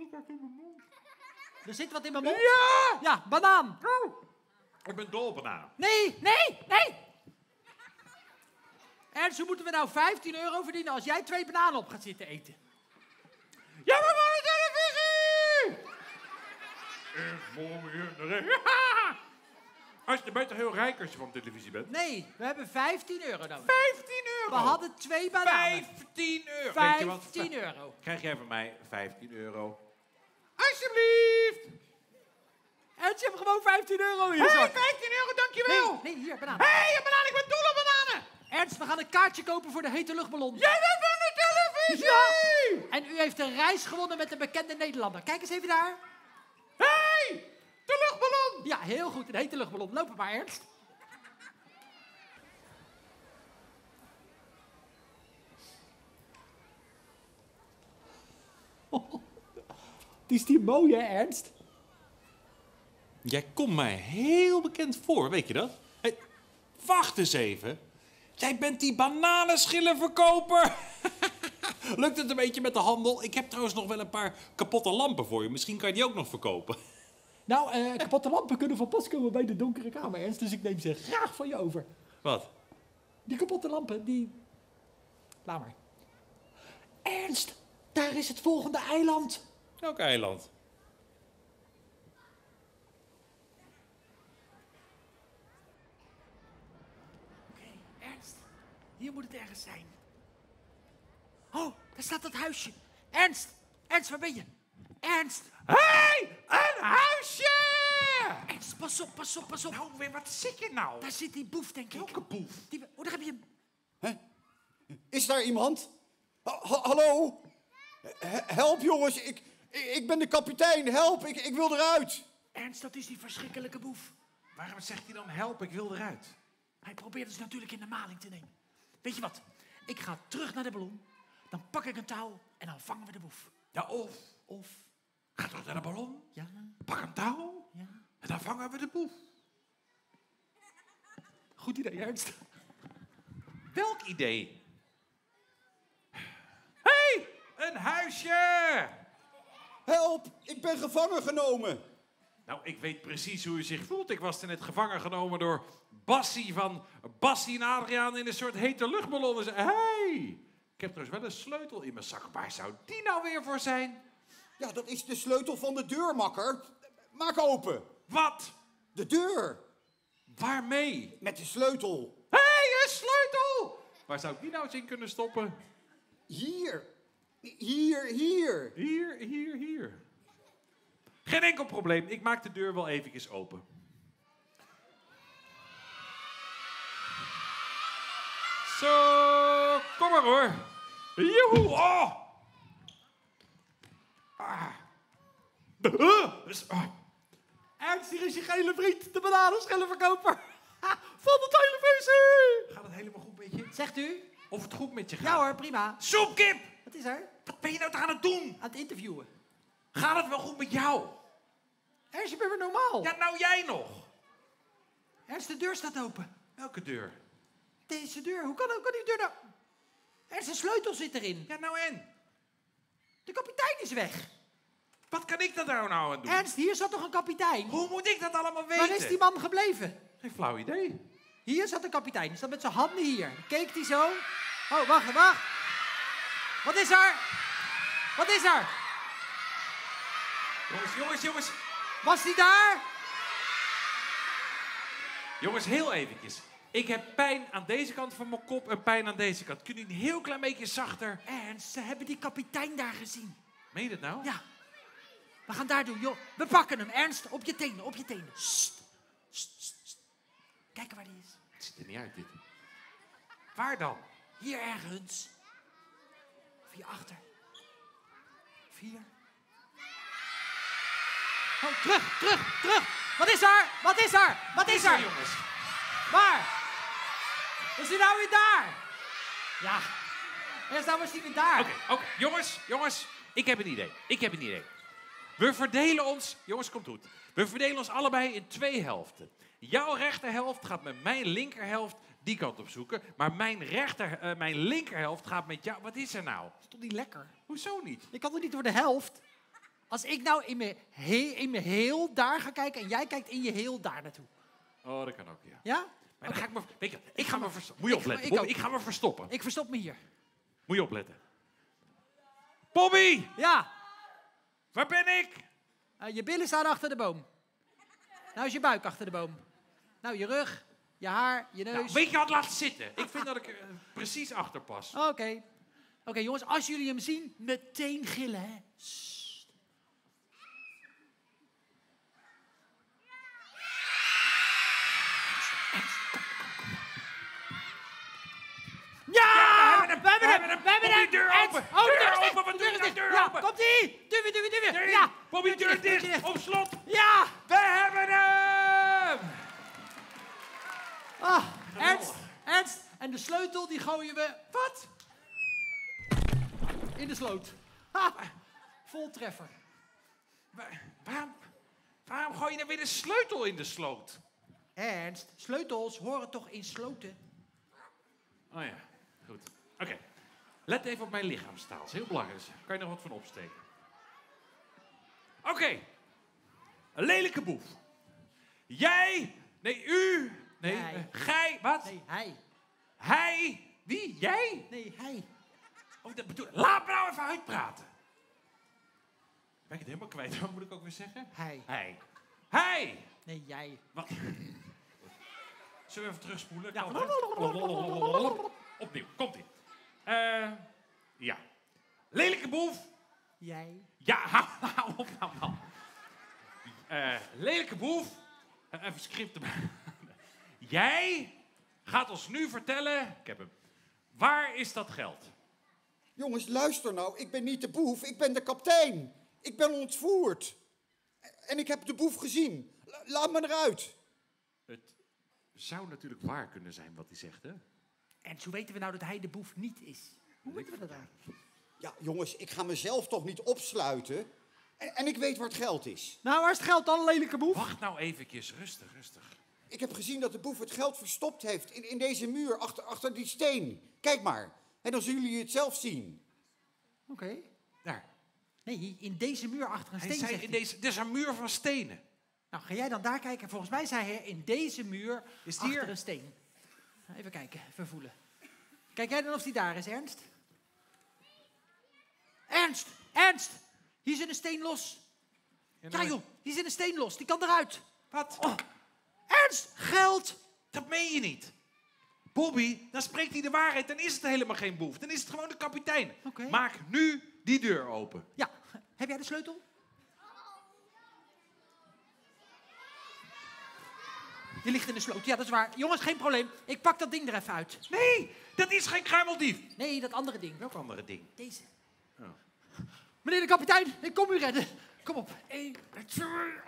Er zit wat in mijn mond. Ja! Ja, banaan. Ik ben dol op bananen. Nee, nee, nee! Ernst, hoe moeten we nou 15 euro verdienen als jij 2 bananen op gaat zitten eten? Ja, maar voor de televisie! Echt mooi. Als je bent toch heel rijk als je van televisie bent? Nee, we hebben 15 euro nodig. 15 euro? We hadden 2 bananen. 15 euro. 15 euro. Krijg jij van mij 15 euro? Alsjeblieft! Ernst, je hebt gewoon 15 euro hier. Hé, zo. 15 euro, dankjewel! Nee, hier, bananen. Hé, een banaan, ik ben dol op bananen! Ernst, we gaan een kaartje kopen voor de hete luchtballon. Jij bent van de televisie! Ja! En u heeft een reis gewonnen met een bekende Nederlander. Kijk eens even daar. Hé, de luchtballon! Ja, heel goed, een hete luchtballon. Loop maar, Ernst. Is die mooi, hè, Ernst? Jij komt mij heel bekend voor, weet je dat? Hey, wacht eens even. Jij bent die bananenschillenverkoper. Lukt het een beetje met de handel? Ik heb trouwens nog wel een paar kapotte lampen voor je. Misschien kan je die ook nog verkopen. Nou, kapotte lampen kunnen van pas komen bij de donkere kamer, Ernst. Dus ik neem ze graag van je over. Wat? Die kapotte lampen, die... Laat maar. Ernst, daar is het volgende eiland. Welk eiland? Oké, Ernst. Hier moet het ergens zijn. Oh, daar staat dat huisje. Ernst, Ernst, waar ben je? Ernst. Hé, een huisje! Ernst, pas op, pas op, pas op. Nou, weer, wat zit je nou? Daar zit die boef, denk ik. Welke boef? Oh, daar heb je hem. Is daar iemand? Hallo? Help, jongens. Ik ben de kapitein. Help, ik wil eruit. Ernst, dat is die verschrikkelijke boef. Waarom zegt hij dan help, ik wil eruit? Hij probeert ons natuurlijk in de maling te nemen. Weet je wat? Ik ga terug naar de ballon. Dan pak ik een touw en dan vangen we de boef. Ja, Of... ga terug naar de ballon, Ja, pak een touw ja. en dan vangen we de boef. Goed idee, Ernst. Welk idee? Hé, een huisje! Help, ik ben gevangen genomen. Nou, ik weet precies hoe u zich voelt. Ik was net gevangen genomen door Bassie van Bassie en Adriaan in een soort hete luchtballon. En zei, hey, ik heb trouwens wel een sleutel in mijn zak. Waar zou die nou weer voor zijn? Ja, dat is de sleutel van de deur, makker. Maak open. Wat? De deur. Waarmee? Met de sleutel. Hé, een sleutel! Waar zou ik die nou eens in kunnen stoppen? Hier. Hier. Geen enkel probleem. Ik maak de deur wel eventjes open. Zo, kom maar hoor. Joehoe, oh! Ernst, hier is je gele vriend, de bananenschillenverkoper. Van de televisie. Gaat het helemaal goed met je? Zegt u? Of het goed met je gaat? Ja hoor, prima. Soepkip! Wat is er? Wat ben je nou toch aan het doen? Aan het interviewen. Gaat het wel goed met jou? Ernst, je bent weer normaal. Ja, nou jij nog. Ernst, de deur staat open. Welke deur? Deze deur, hoe kan die deur nou... Ernst, de sleutel zit erin. Ja, nou en? De kapitein is weg. Wat kan ik daar nou aan doen? Ernst, hier zat toch een kapitein? Hoe moet ik dat allemaal weten? Waar is die man gebleven? Geen flauw idee. Hier zat een kapitein. Die zat met zijn handen hier. Keek hij zo. Oh, wacht. Wat is er? Wat is er? Jongens. Was die daar? Jongens, heel eventjes. Ik heb pijn aan deze kant van mijn kop en pijn aan deze kant. Kun je een heel klein beetje zachter? Ernst, ze hebben die kapitein daar gezien. Meen je dat nou? Ja. We gaan daar doen, joh. We pakken hem. Ernst, op je tenen. Sst. Kijken waar die is. Het ziet er niet uit, dit. Waar dan? Hier ergens. Of hierachter. Of hier. Oh, terug. Wat is er? Jongens. Waar? Is hij nou weer daar? Ja. Ernst, nou was hij weer daar. Oké. Jongens. Ik heb een idee. We verdelen ons... Jongens, komt goed. We verdelen ons allebei in 2 helften. Jouw rechterhelft gaat met mijn linkerhelft die kant op zoeken. Maar mijn linkerhelft gaat met jou... Wat is er nou? Dat is toch niet lekker? Hoezo niet? Ik kan toch niet door de helft? Als ik nou in mijn heel daar ga kijken en jij kijkt in je heel daar naartoe. Oh, dat kan ook, ja. Ja? Maar dan ga ik me... Weet je, ik ga me verstoppen. Moet je opletten, ik Bobby, ook. ik ga me verstoppen. Ik verstop me hier. Moet je opletten. Bobby! Ja, Waar ben ik? je billen staan achter de boom. Nou is je buik achter de boom. Nou, je rug, je haar, je neus. Nou, weet je wat, laat zitten. Ik vind dat ik er precies achter pas. Oké. Oké, jongens, als jullie hem zien, meteen gillen, hè. Sst. Ja! We hebben hem! Bobby, deur open! Oh, de Deur deur is open, dicht! wat De deur is doe je dicht! nou? Deur Ja, open! komt-ie! Duwen! Nee, Ja! Bobby, deur Deur dicht! Op slot! Ja! We hebben hem! Ah, Ernst. En de sleutel, die gooien we... Wat? In de sloot. Ha! Vol treffer. Waarom gooi je nou weer de sleutel in de sloot? Ernst, sleutels horen toch in sloten? Oh ja, goed. Oké. Let even op mijn lichaamstaal. Dat is heel belangrijk. Daar kan je nog wat van opsteken. Oké. Een lelijke boef. Jij... Nee, u... Nee, Hij. gij... Wat? Nee, hij. Hij... Wie? Jij? Nee, hij. Oh, dat bedoel... Laat me nou even uitpraten. Ben ik het helemaal kwijt? Wat moet ik ook weer zeggen? Hij. Hij. Hij! Nee, jij. Wat? Zullen we even terugspoelen? Ja. Kan, hè? Opnieuw, komt-ie. Ja. Lelijke boef. Jij. Ja, hou op nou, man. Lelijke boef. Even script erbij. Jij gaat ons nu vertellen... Ik heb hem. Waar is dat geld? Jongens, luister nou. Ik ben niet de boef, ik ben de kapitein. Ik ben ontvoerd. En ik heb de boef gezien. Laat me eruit. Het zou natuurlijk waar kunnen zijn wat hij zegt, hè? En zo weten we nou dat hij de boef niet is. Hoe weten we dat dan? Ja, jongens, ik ga mezelf toch niet opsluiten. En ik weet waar het geld is. Nou, waar is het geld dan, lelijke boef? Wacht nou eventjes, rustig. Ik heb gezien dat de boef het geld verstopt heeft in deze muur, achter die steen. Kijk maar. En dan zullen jullie het zelf zien. Oké. Daar. Nee, in deze muur achter een Hij steen, zei zegt in hij. deze... Dit is een muur van stenen. Nou, ga jij dan daar kijken? Volgens mij zei hij in deze muur Is die achter hier? een steen. Nou, even kijken, even voelen. Kijk jij dan of die daar is, Ernst? Ernst! Hier zit een steen los. Ja joh, hier zit een steen los. Die kan eruit. Wat? Oh. Ernst, geld! Dat meen je niet. Bobby, dan spreekt hij de waarheid. Dan is het helemaal geen boef. Dan is het gewoon de kapitein. Oké. Maak nu die deur open. Ja, heb jij de sleutel? Die ligt in de sloot. Ja, dat is waar. Jongens, geen probleem. Ik pak dat ding er even uit. Nee, dat is geen kruimeldief. Nee, dat andere ding. Welk andere ding? Deze. Oh. Meneer de kapitein, ik kom u redden. Kom op. 1, 2,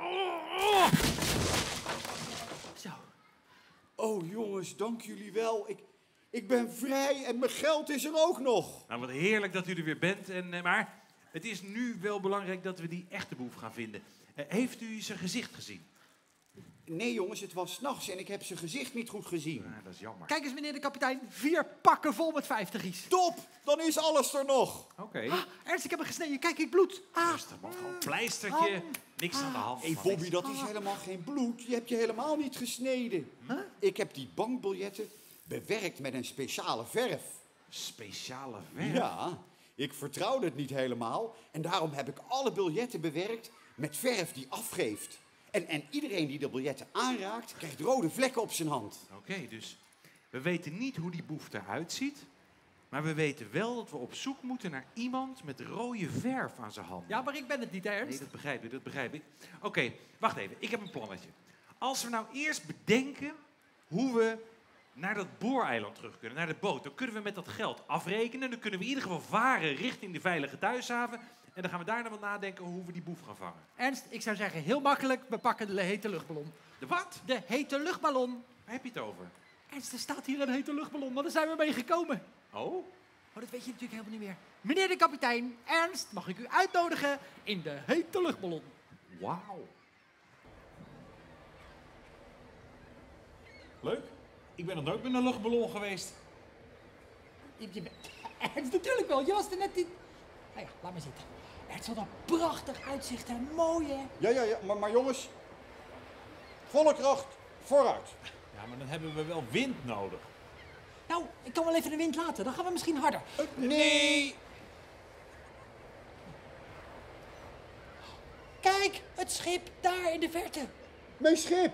Zo. Oh jongens, dank jullie wel. Ik ben vrij en mijn geld is er ook nog. Nou, wat heerlijk dat u er weer bent. Maar het is nu wel belangrijk dat we die echte boef gaan vinden. Heeft u zijn gezicht gezien? Nee jongens, het was 's nachts en ik heb zijn gezicht niet goed gezien. Ja, dat is jammer. Kijk eens, meneer de kapitein. 4 pakken vol met 50's. Top, dan is alles er nog. Oké. Ernst, ik heb hem gesneden. Kijk, ik bloed. Rustig man, gewoon een pleistertje. Niks aan de hand. Hé Bobby, dat is helemaal geen bloed. Je hebt je helemaal niet gesneden. Huh? Ik heb die bankbiljetten bewerkt met een speciale verf. Speciale verf? Ja, ik vertrouwde het niet helemaal. En daarom heb ik alle biljetten bewerkt met verf die afgeeft. En iedereen die de biljetten aanraakt, krijgt rode vlekken op zijn hand. Oké, dus we weten niet hoe die boef eruit ziet. Maar we weten wel dat we op zoek moeten naar iemand met rode verf aan zijn hand. Ja, maar ik ben het niet, hè, Ernst. Nee, dat begrijp ik. Oké, wacht even. Ik heb een plannetje. Als we nou eerst bedenken hoe we naar dat booreiland terug kunnen, naar de boot, dan kunnen we met dat geld afrekenen. Dan kunnen we in ieder geval varen richting de veilige thuishaven. En dan gaan we daarna wel nadenken hoe we die boef gaan vangen. Ernst, ik zou zeggen, heel makkelijk. We pakken de hete luchtballon. De wat? De hete luchtballon. Waar heb je het over? Ernst, er staat hier een hete luchtballon, maar daar zijn we mee gekomen. Oh? Oh, dat weet je natuurlijk helemaal niet meer. Meneer de kapitein, Ernst, mag ik u uitnodigen in de hete luchtballon? Wauw. Leuk. Ik ben nog nooit met een luchtballon geweest. Ernst, natuurlijk wel. Je was er net niet... Nou ja, laat maar zitten. Ernst, wat een prachtig uitzicht en mooi, hè? Ja, maar jongens, volle kracht, vooruit. Ja, maar dan hebben we wel wind nodig. Nou, ik kan wel even de wind laten, dan gaan we misschien harder. Nee! Kijk, het schip daar in de verte. Mijn schip!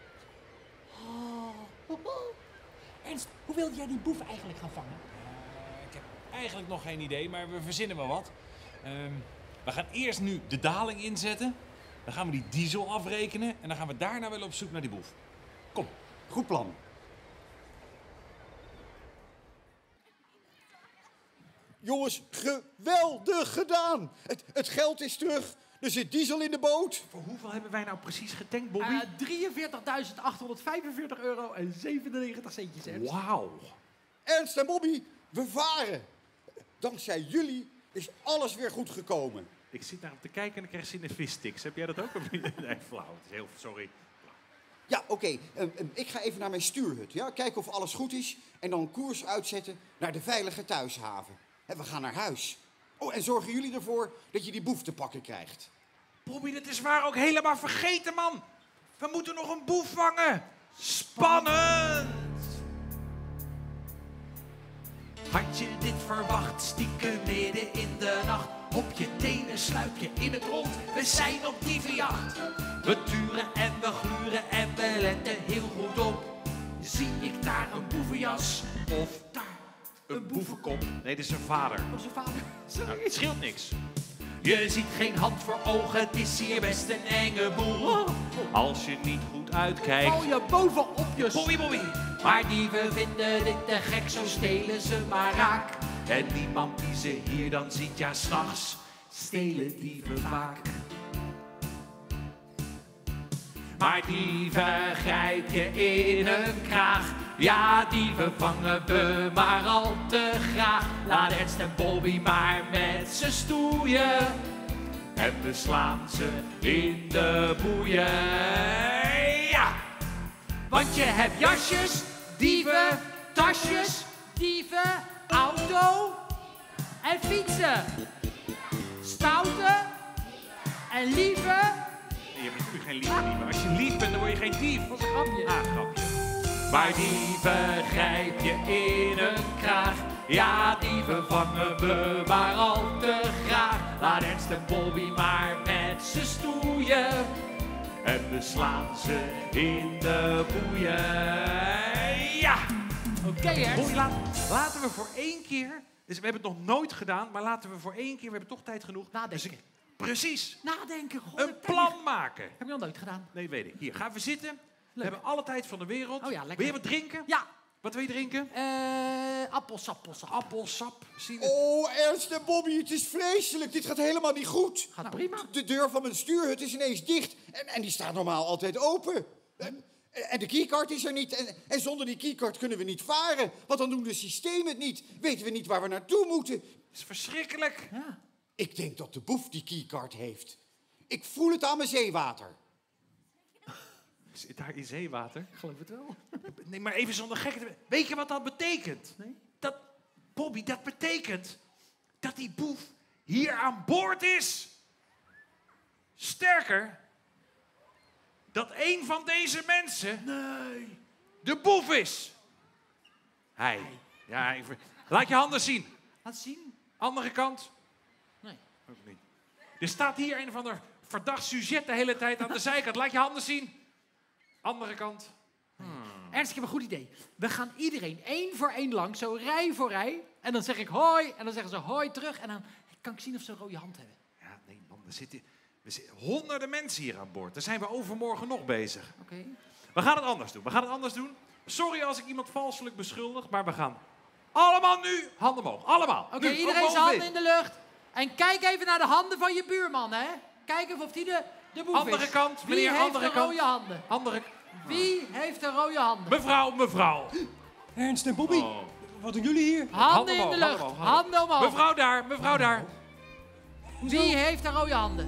Ernst, hoe wil jij die boef eigenlijk gaan vangen? Ik heb eigenlijk nog geen idee, maar we verzinnen wel wat. We gaan eerst nu de daling inzetten. Dan gaan we die diesel afrekenen. En dan gaan we daarna wel op zoek naar die boef. Kom. Goed plan. Jongens, geweldig gedaan! Het geld is terug. Er zit diesel in de boot. Voor hoeveel hebben wij nou precies getankt, Bobby? 43.845 euro en 97 centjes, Ernst. Wauw. Ernst en Bobby, we varen. Dankzij jullie is alles weer goed gekomen. Ik zit daar op te kijken en ik krijg zin in vissticks. Heb jij dat ook? Nee, flauw. Het is heel... Sorry. Ja, oké. Ik ga even naar mijn stuurhut. Ja? Kijken of alles goed is. En dan koers uitzetten naar de veilige thuishaven. En we gaan naar huis. Oh, en zorgen jullie ervoor dat je die boef te pakken krijgt. Bobby, dat is waar ook helemaal vergeten, man. We moeten nog een boef vangen. Spannend! Had je dit verwacht, stiekem midden in de nacht? Op je tenen sluip je in het rond, we zijn op dievenjacht. We turen en we gluren en we letten heel goed op. Zie ik daar een boevenjas of daar een boevenkop? Nee, dit is zijn vader. Dat is een vader. Nou, het scheelt niks. Je ziet geen hand voor ogen, het is hier best een enge boel. Als je niet goed uitkijkt. Val je bovenop je... Bobby. Maar dieven vinden dit te gek, zo stelen ze maar raak. En niemand die ze hier dan ziet, ja, 's nachts stelen dieven vaak. Maar dieven grijp je in hun kraag. Ja, dieven vangen we maar al te graag. Laat Ernst en Bobby maar met ze stoeien. En we slaan ze in de boeien. Ja! Want je hebt jasjes, dieven, tasjes, dieven, auto en fietsen. Stoute en lieve. Je bent natuurlijk geen lieve. Als je lief bent, dan word je geen dief. Dat is een grapje. Grapje. Maar dieven grijp je in een kraag. Ja, dieven vangen we maar al te graag. Laat Ernst en Bobby maar met ze stoeien. En we slaan ze in de boeien. Ja! Oké, Ernst. Bobby, laten we voor één keer... Dus we hebben het nog nooit gedaan, maar laten we voor één keer... We hebben toch tijd genoeg. Nadenken. Dus precies. Nadenken. Een plan maken. Heb je nog nooit gedaan? Nee, weet ik. Hier, gaan we zitten. We hebben alle tijd van de wereld. Oh ja, lekker. Wil je wat drinken? Ja. Wat wil je drinken? Appelsap. Appelsap. Zie je? Oh, Ernst en Bobby, het is vreselijk. Dit gaat helemaal niet goed. Gaat prima. De deur van mijn stuurhut is ineens dicht. En die staat normaal altijd open. En de keycard is er niet. En zonder die keycard kunnen we niet varen. Want dan doen de systemen het niet. Weten we niet waar we naartoe moeten. Dat is verschrikkelijk. Ja. Ik denk dat de boef die keycard heeft. Ik voel het aan mijn zeewater. Zit daar in zeewater? Ik geloof het wel. Nee, maar even zonder gekheid. Weet je wat dat betekent? Nee. Bobby, dat betekent dat die boef hier aan boord is. Sterker, dat een van deze mensen de boef is. Hij. Ja, laat je handen zien. Laat zien. Andere kant. Nee. Ook niet. Er staat hier een of ander verdacht sujet de hele tijd aan de zijkant. Laat je handen zien. Andere kant. Ernst, ik heb een goed idee. We gaan iedereen één voor één langs, zo rij voor rij. En dan zeg ik hoi, en dan zeggen ze hoi terug. En dan kan ik zien of ze een rode hand hebben. Ja, nee man, er zitten honderden mensen hier aan boord. Daar zijn we overmorgen nog bezig. Oké. We gaan het anders doen. Sorry als ik iemand valselijk beschuldig, maar we gaan allemaal nu handen omhoog. Allemaal. Oké, iedereen zijn handen in de lucht. En kijk even naar de handen van je buurman, hè. Kijk even of die de boef is. Andere kant, meneer, Wie heeft andere de kant. rode handen? Wie heeft de rode handen? Mevrouw. Ernst en Bobby, wat doen jullie hier? Handen in de lucht. Handen omhoog. Mevrouw daar. Wie heeft de rode handen?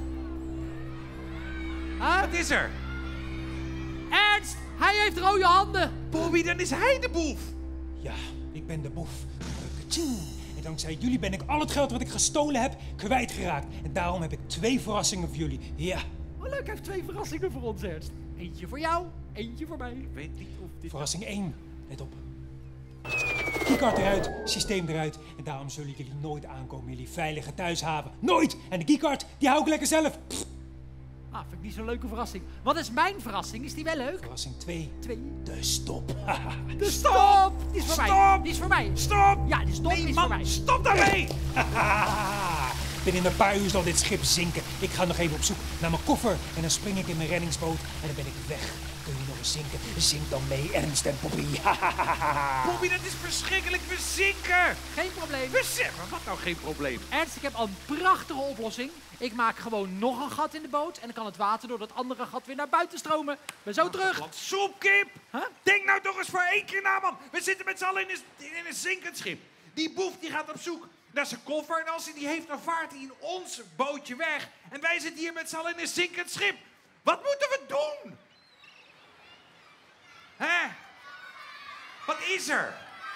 Huh? Wat is er? Ernst, hij heeft rode handen. Bobby, dan is hij de boef. Ja, ik ben de boef. En dankzij jullie ben ik al het geld wat ik gestolen heb kwijtgeraakt. En daarom heb ik 2 verrassingen voor jullie. Ja. Oh, leuk, hij heeft 2 verrassingen voor ons, Ernst. Eentje voor jou, eentje voor mij. Ik weet niet of dit... Verrassing 1. Let op. Keycard eruit, systeem eruit. En daarom zullen jullie nooit aankomen in jullie veilige thuishaven. Nooit! En de keycard, die hou ik lekker zelf. Pff. Ah, vind ik niet zo'n leuke verrassing. Wat is mijn verrassing? Is die wel leuk? Verrassing 2. 2. De stop. De stop! Die is voor mij. Stop! Die is voor mij. Stop! Ja, die stop is voor mij. Stop daarmee! Binnen een paar uur zal dit schip zinken. Ik ga nog even op zoek naar mijn koffer. En dan spring ik in mijn reddingsboot en dan ben ik weg. Kun je nog eens zinken? Zink dan mee, Ernst en Poppy. Bobby, dat is verschrikkelijk. We zinken! Geen probleem. We zinken? Wat nou geen probleem? Ernst, ik heb al een prachtige oplossing. Ik maak gewoon nog een gat in de boot en dan kan het water door dat andere gat weer naar buiten stromen. Ben zo terug. Wat soepkip! Huh? Denk nou toch eens voor 1 keer na, man. We zitten met z'n allen in een zinkend schip. Die boef die gaat op zoek naar zijn koffer en als hij die heeft, dan vaart hij in ons bootje weg. En wij zitten hier met z'n allen in een zinkend schip. Wat moeten we doen? Hè? Wat is er?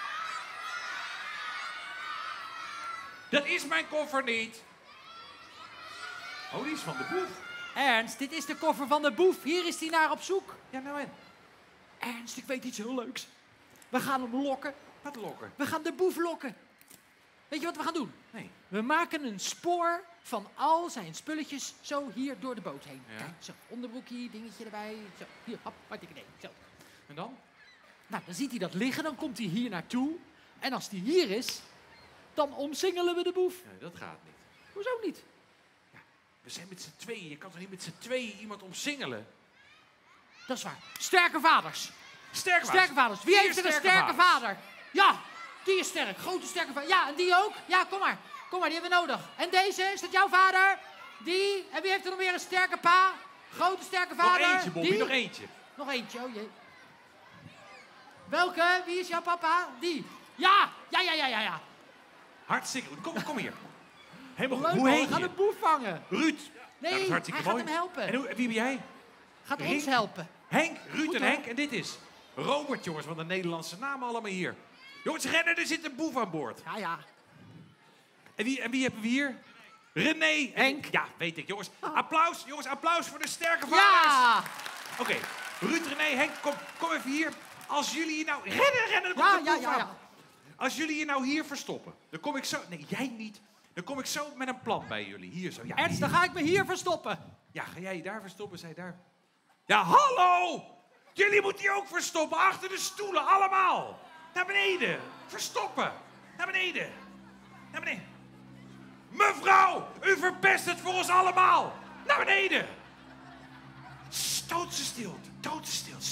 Dat is mijn koffer niet. Oh, die is van de boef. Ernst, dit is de koffer van de boef. Hier is hij naar op zoek. Ja, nou en? Ernst, ik weet iets heel leuks. We gaan hem lokken. Wat lokken? We gaan de boef lokken. Weet je wat we gaan doen? Nee. We maken een spoor van al zijn spulletjes zo hier door de boot heen. Ja. Kijk, zo, onderbroekje, dingetje erbij. Zo, hier, hop, hartstikke idee. Zo. En dan? Nou, dan ziet hij dat liggen, dan komt hij hier naartoe. En als die hier is, dan omsingelen we de boef. Nee, dat gaat niet. Hoezo niet? We zijn met z'n tweeën. Je kan toch niet met z'n tweeën iemand omsingelen? Dat is waar. Sterke vaders. Sterke Sterke vaders. Wie Vier heeft er een sterke sterke vaders. vader? Ja, die is sterk. Grote sterke vader. Ja, en die ook? Ja, kom maar. Kom maar, die hebben we nodig. En deze, is dat jouw vader? Die. En wie heeft er nog meer een sterke pa? Grote sterke Nog vader? eentje, Bobby, Die? nog eentje. Nog eentje, oh jee. Welke? Wie is jouw papa? Die. Ja, ja. Hartstikke goed. Kom hier. Helemaal Leuk, goed. Hoe man, heet we gaan je? een boef vangen. Ruud. Nee, dat is hartstikke hij mooi. gaat hem helpen. En wie ben jij? Gaat Henk? ons helpen. Henk, Ruud Goed, en hoor. Henk. En dit is Robert, jongens, van de Nederlandse namen allemaal hier. Jongens, rennen, er zit een boef aan boord. Ja. En wie hebben we hier? René. Henk. Ja, weet ik, jongens. Applaus, jongens, applaus voor de sterke vaders. Ja! Oké, Ruud, René, Henk, kom even hier. Als jullie hier nou... Rennen, er komt Ja, een boef aan. ja. Als jullie je nou hier verstoppen, dan kom ik zo... Nee, jij niet. Dan kom ik zo met een plan bij jullie. Hier zo. Ja, Ernst, dan ga ik me hier verstoppen. Ja, ga jij je daar verstoppen, zij daar? Ja, hallo! Jullie moeten je ook verstoppen, achter de stoelen, allemaal! Naar beneden! Verstoppen! Naar beneden! Naar beneden! Mevrouw, u verpest het voor ons allemaal! Naar beneden! Doodse stilte, doodse stilte.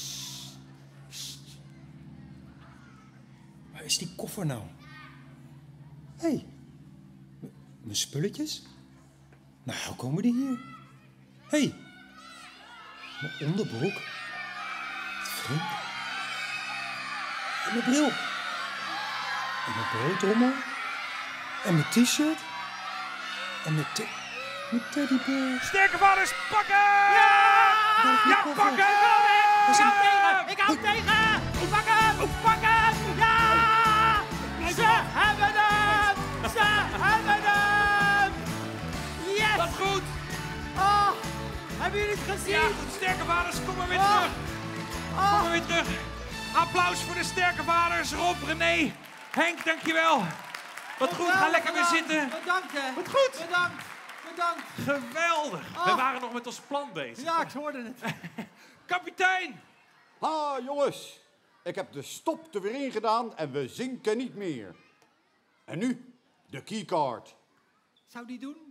Waar is die koffer nou? Hé, mijn spulletjes? Nou, hoe komen die hier? Hé, mijn onderbroek. Wat vreemd. En mijn bril. En mijn broodrommel. En mijn t-shirt. En mijn teddybeer. Sterke vaders, pakken! Ja, pakken! Ik hou tegen! Ik pak hem! Pak hem! Ja! Ze hebben hem! Ze hebben hem! Yes! Wat goed! Oh, hebben jullie het gezien? Ja, goed, sterke vaders, kom maar weer Oh. terug. Kom maar weer terug. Applaus voor de sterke vaders, Rob, René, Henk, dankjewel. Wat goed, ga lekker weer zitten. Bedankt, hè. Wat goed. Bedankt. Geweldig. We waren nog met ons plan bezig. Ja, ik hoorde het. Kapitein! Ha, jongens. Ik heb de stop er weer in gedaan en we zinken niet meer. En nu de keycard. Zou die doen?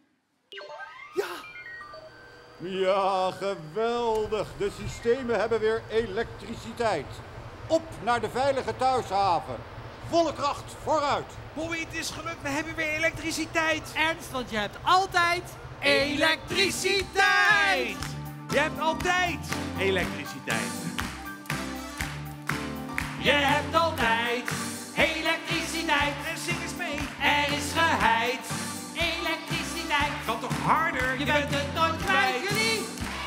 Ja, geweldig. De systemen hebben weer elektriciteit. Op naar de veilige thuishaven. Volle kracht, vooruit. Bobby, het is gelukt. We hebben weer elektriciteit. Ernst, want je hebt altijd elektriciteit. Je hebt altijd elektriciteit. Je hebt altijd elektriciteit. En zing eens mee. Er is geheid. Elektriciteit. Kan toch harder? Je bent het nooit kwijt. Jullie?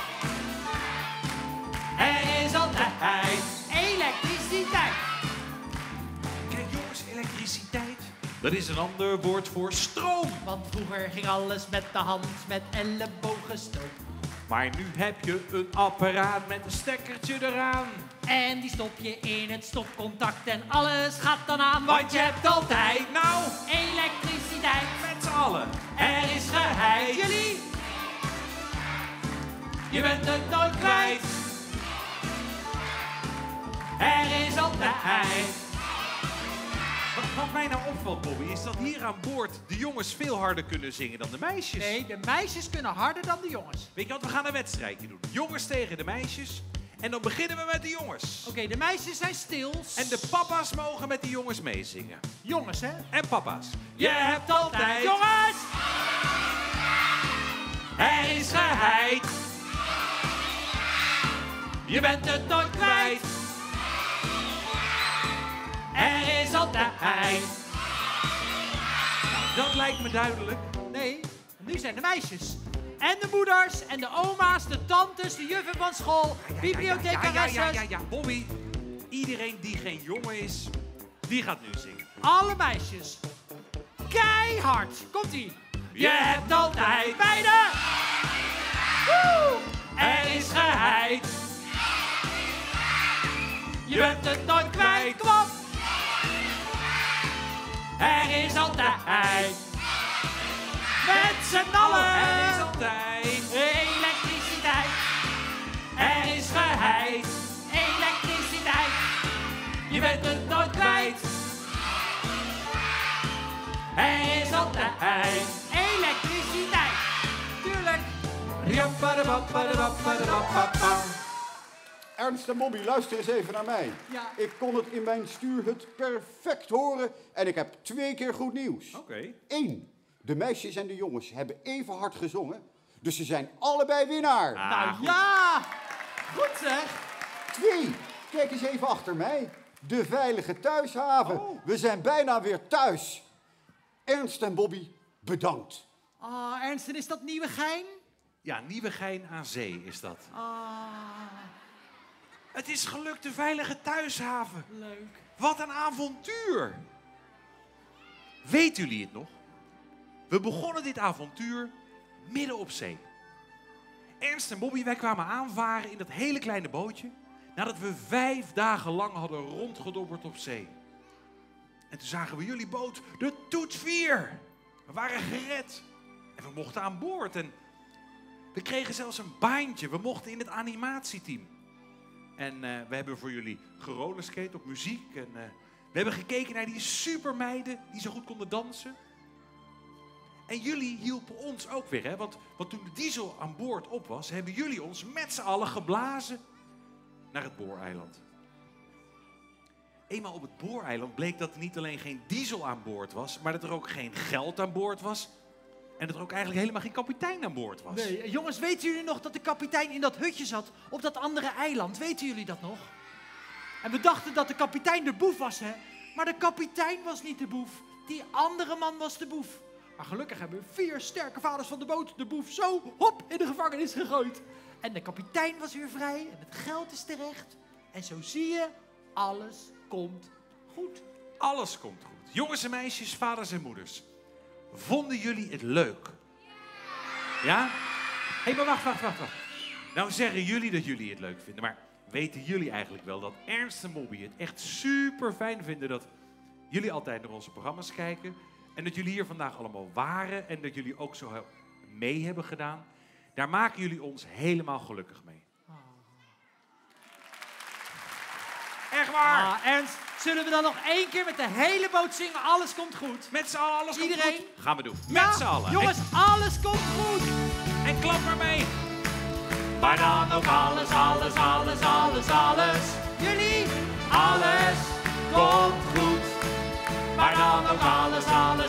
Er is altijd elektriciteit. Kijk jongens, elektriciteit. Dat is een ander woord voor stroom. Want vroeger ging alles met de hand, met ellebogenstoot. Maar nu heb je een apparaat met een stekkertje eraan. En die stop je in het stopcontact en alles gaat dan aan. Want je hebt altijd Nou, elektriciteit. met z'n allen. Er is geheid. Jullie, Je bent het nooit kwijt. Er is altijd. Wat mij nou opvalt, Bobby, is dat hier aan boord de jongens veel harder kunnen zingen dan de meisjes. nee, de meisjes kunnen harder dan de jongens. Weet je wat, we gaan een wedstrijdje doen. Jongens tegen de meisjes. En dan beginnen we met de jongens. Oké, de meisjes zijn stil. En de papa's mogen met de jongens meezingen. Jongens, hè? En papa's. Je hebt altijd... Jongens! Er is geheid. Je bent het nooit kwijt. Er is altijd. Dat lijkt me duidelijk. Nee, nu zijn de meisjes. En de moeders, en de oma's, de tantes, de juffen van school, bibliothecaresses. Ja. Bobby, iedereen die geen jongen is, die gaat nu zingen. Alle meisjes. Keihard. Komt-ie. Je hebt altijd. Beide. Woe! Er is geheid. Je bent het nooit kwijt. Kom op. Er is altijd. Met z'n allen. Er is altijd. Elektriciteit. Er is geheid. Elektriciteit. Je bent het nooit kwijt. Er is altijd. Elektriciteit. Tuurlijk. Ernst en Bobby, luister eens even naar mij. Ja. Ik kon het in mijn stuurhut perfect horen en ik heb 2 keer goed nieuws. Oké. 1. De meisjes en de jongens hebben even hard gezongen, dus ze zijn allebei winnaar. Nou ja. Goed zeg. 2. Kijk eens even achter mij. De veilige thuishaven. Oh. We zijn bijna weer thuis. Ernst en Bobby, bedankt. Ah, Ernst, en is dat Nieuwegein? Ja, Nieuwegein aan zee is dat. Ah, Het is gelukt, de veilige thuishaven. leuk. Wat een avontuur. Weten jullie het nog? We begonnen dit avontuur midden op zee. Ernst en Bobby, wij kwamen aanvaren in dat hele kleine bootje, nadat we 5 dagen lang hadden rondgedobberd op zee. En toen zagen we jullie boot, de Toet 4. We waren gered. En we mochten aan boord. En we kregen zelfs een baantje. We mochten in het animatieteam. En we hebben voor jullie gerollerskate op muziek. En we hebben gekeken naar die supermeiden die zo goed konden dansen. En jullie hielpen ons ook weer, hè? Want toen de diesel aan boord op was, hebben jullie ons met z'n allen geblazen naar het Booreiland. Eenmaal op het Booreiland bleek dat er niet alleen geen diesel aan boord was, maar dat er ook geen geld aan boord was. En dat er ook eigenlijk helemaal geen kapitein aan boord was. Nee, jongens, weten jullie nog dat de kapitein in dat hutje zat op dat andere eiland? Weten jullie dat nog? En we dachten dat de kapitein de boef was, hè? Maar de kapitein was niet de boef. Die andere man was de boef. Maar gelukkig hebben 4 sterke vaders van de boot de boef zo hop in de gevangenis gegooid. En de kapitein was weer vrij en het geld is terecht. En zo zie je, alles komt goed. Alles komt goed. Jongens en meisjes, vaders en moeders. Vonden jullie het leuk? Ja? Hé, maar wacht. Nou zeggen jullie dat jullie het leuk vinden, maar weten jullie eigenlijk wel dat Ernst en Bobby het echt super fijn vinden dat jullie altijd naar onze programma's kijken en dat jullie hier vandaag allemaal waren en dat jullie ook zo mee hebben gedaan? Daar maken jullie ons helemaal gelukkig mee. Echt waar? Ah, Ernst, zullen we dan nog 1 keer met de hele boot zingen? Alles komt goed. Met z'n allen, alles komt Iedereen? goed? Gaan we doen. Ja, Met z'n allen. Jongens, alles komt goed. En klap maar mee. Maar dan ook alles. Jullie, Alles komt goed. Maar dan ook alles.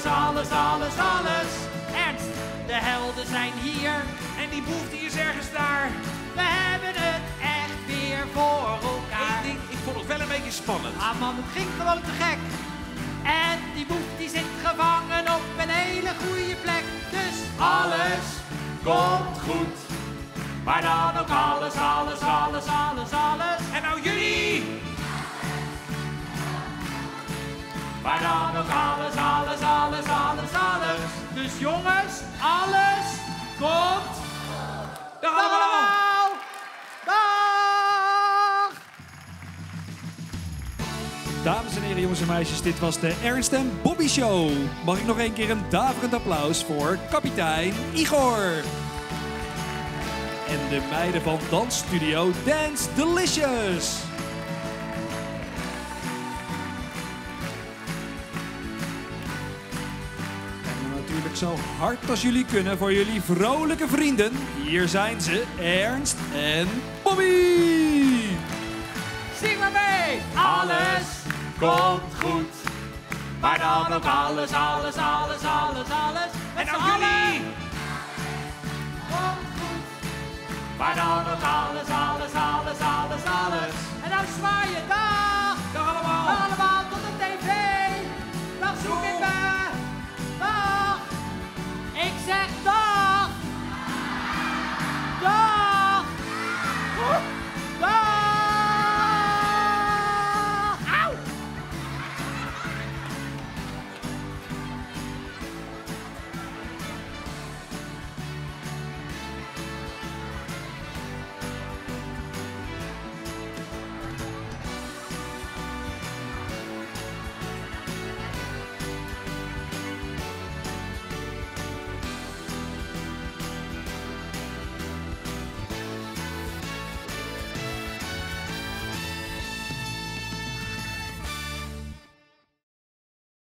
Ernst, de helden zijn hier. En die boef die is ergens daar. We hebben het echt weer voor elkaar. Eén ding, ik vond het wel een beetje spannend. Ah man, het ging gewoon te gek. En die boef die zit gevangen op een hele goede plek. Dus Alles komt goed. Maar dan ook alles. En nou jullie! Maar dan ook alles. Dus jongens, alles komt Dag allemaal! Dag! Dames en heren, jongens en meisjes, dit was de Ernst en Bobby Show. Mag ik nog een keer een daverend applaus voor kapitein Igor. En de meiden van dansstudio Dance Delicious. En natuurlijk zo hard als jullie kunnen voor jullie vrolijke vrienden. Hier zijn ze, Ernst en Bobby. Zing maar mee! Alles komt goed. Maar dan ook alles. En ook jullie! Komt goed. Maar dan ook alles. En dan zwaai je dag. Dag allemaal! Dag allemaal tot de tv. Dan zoek ik me. Dag. Ik zeg dag.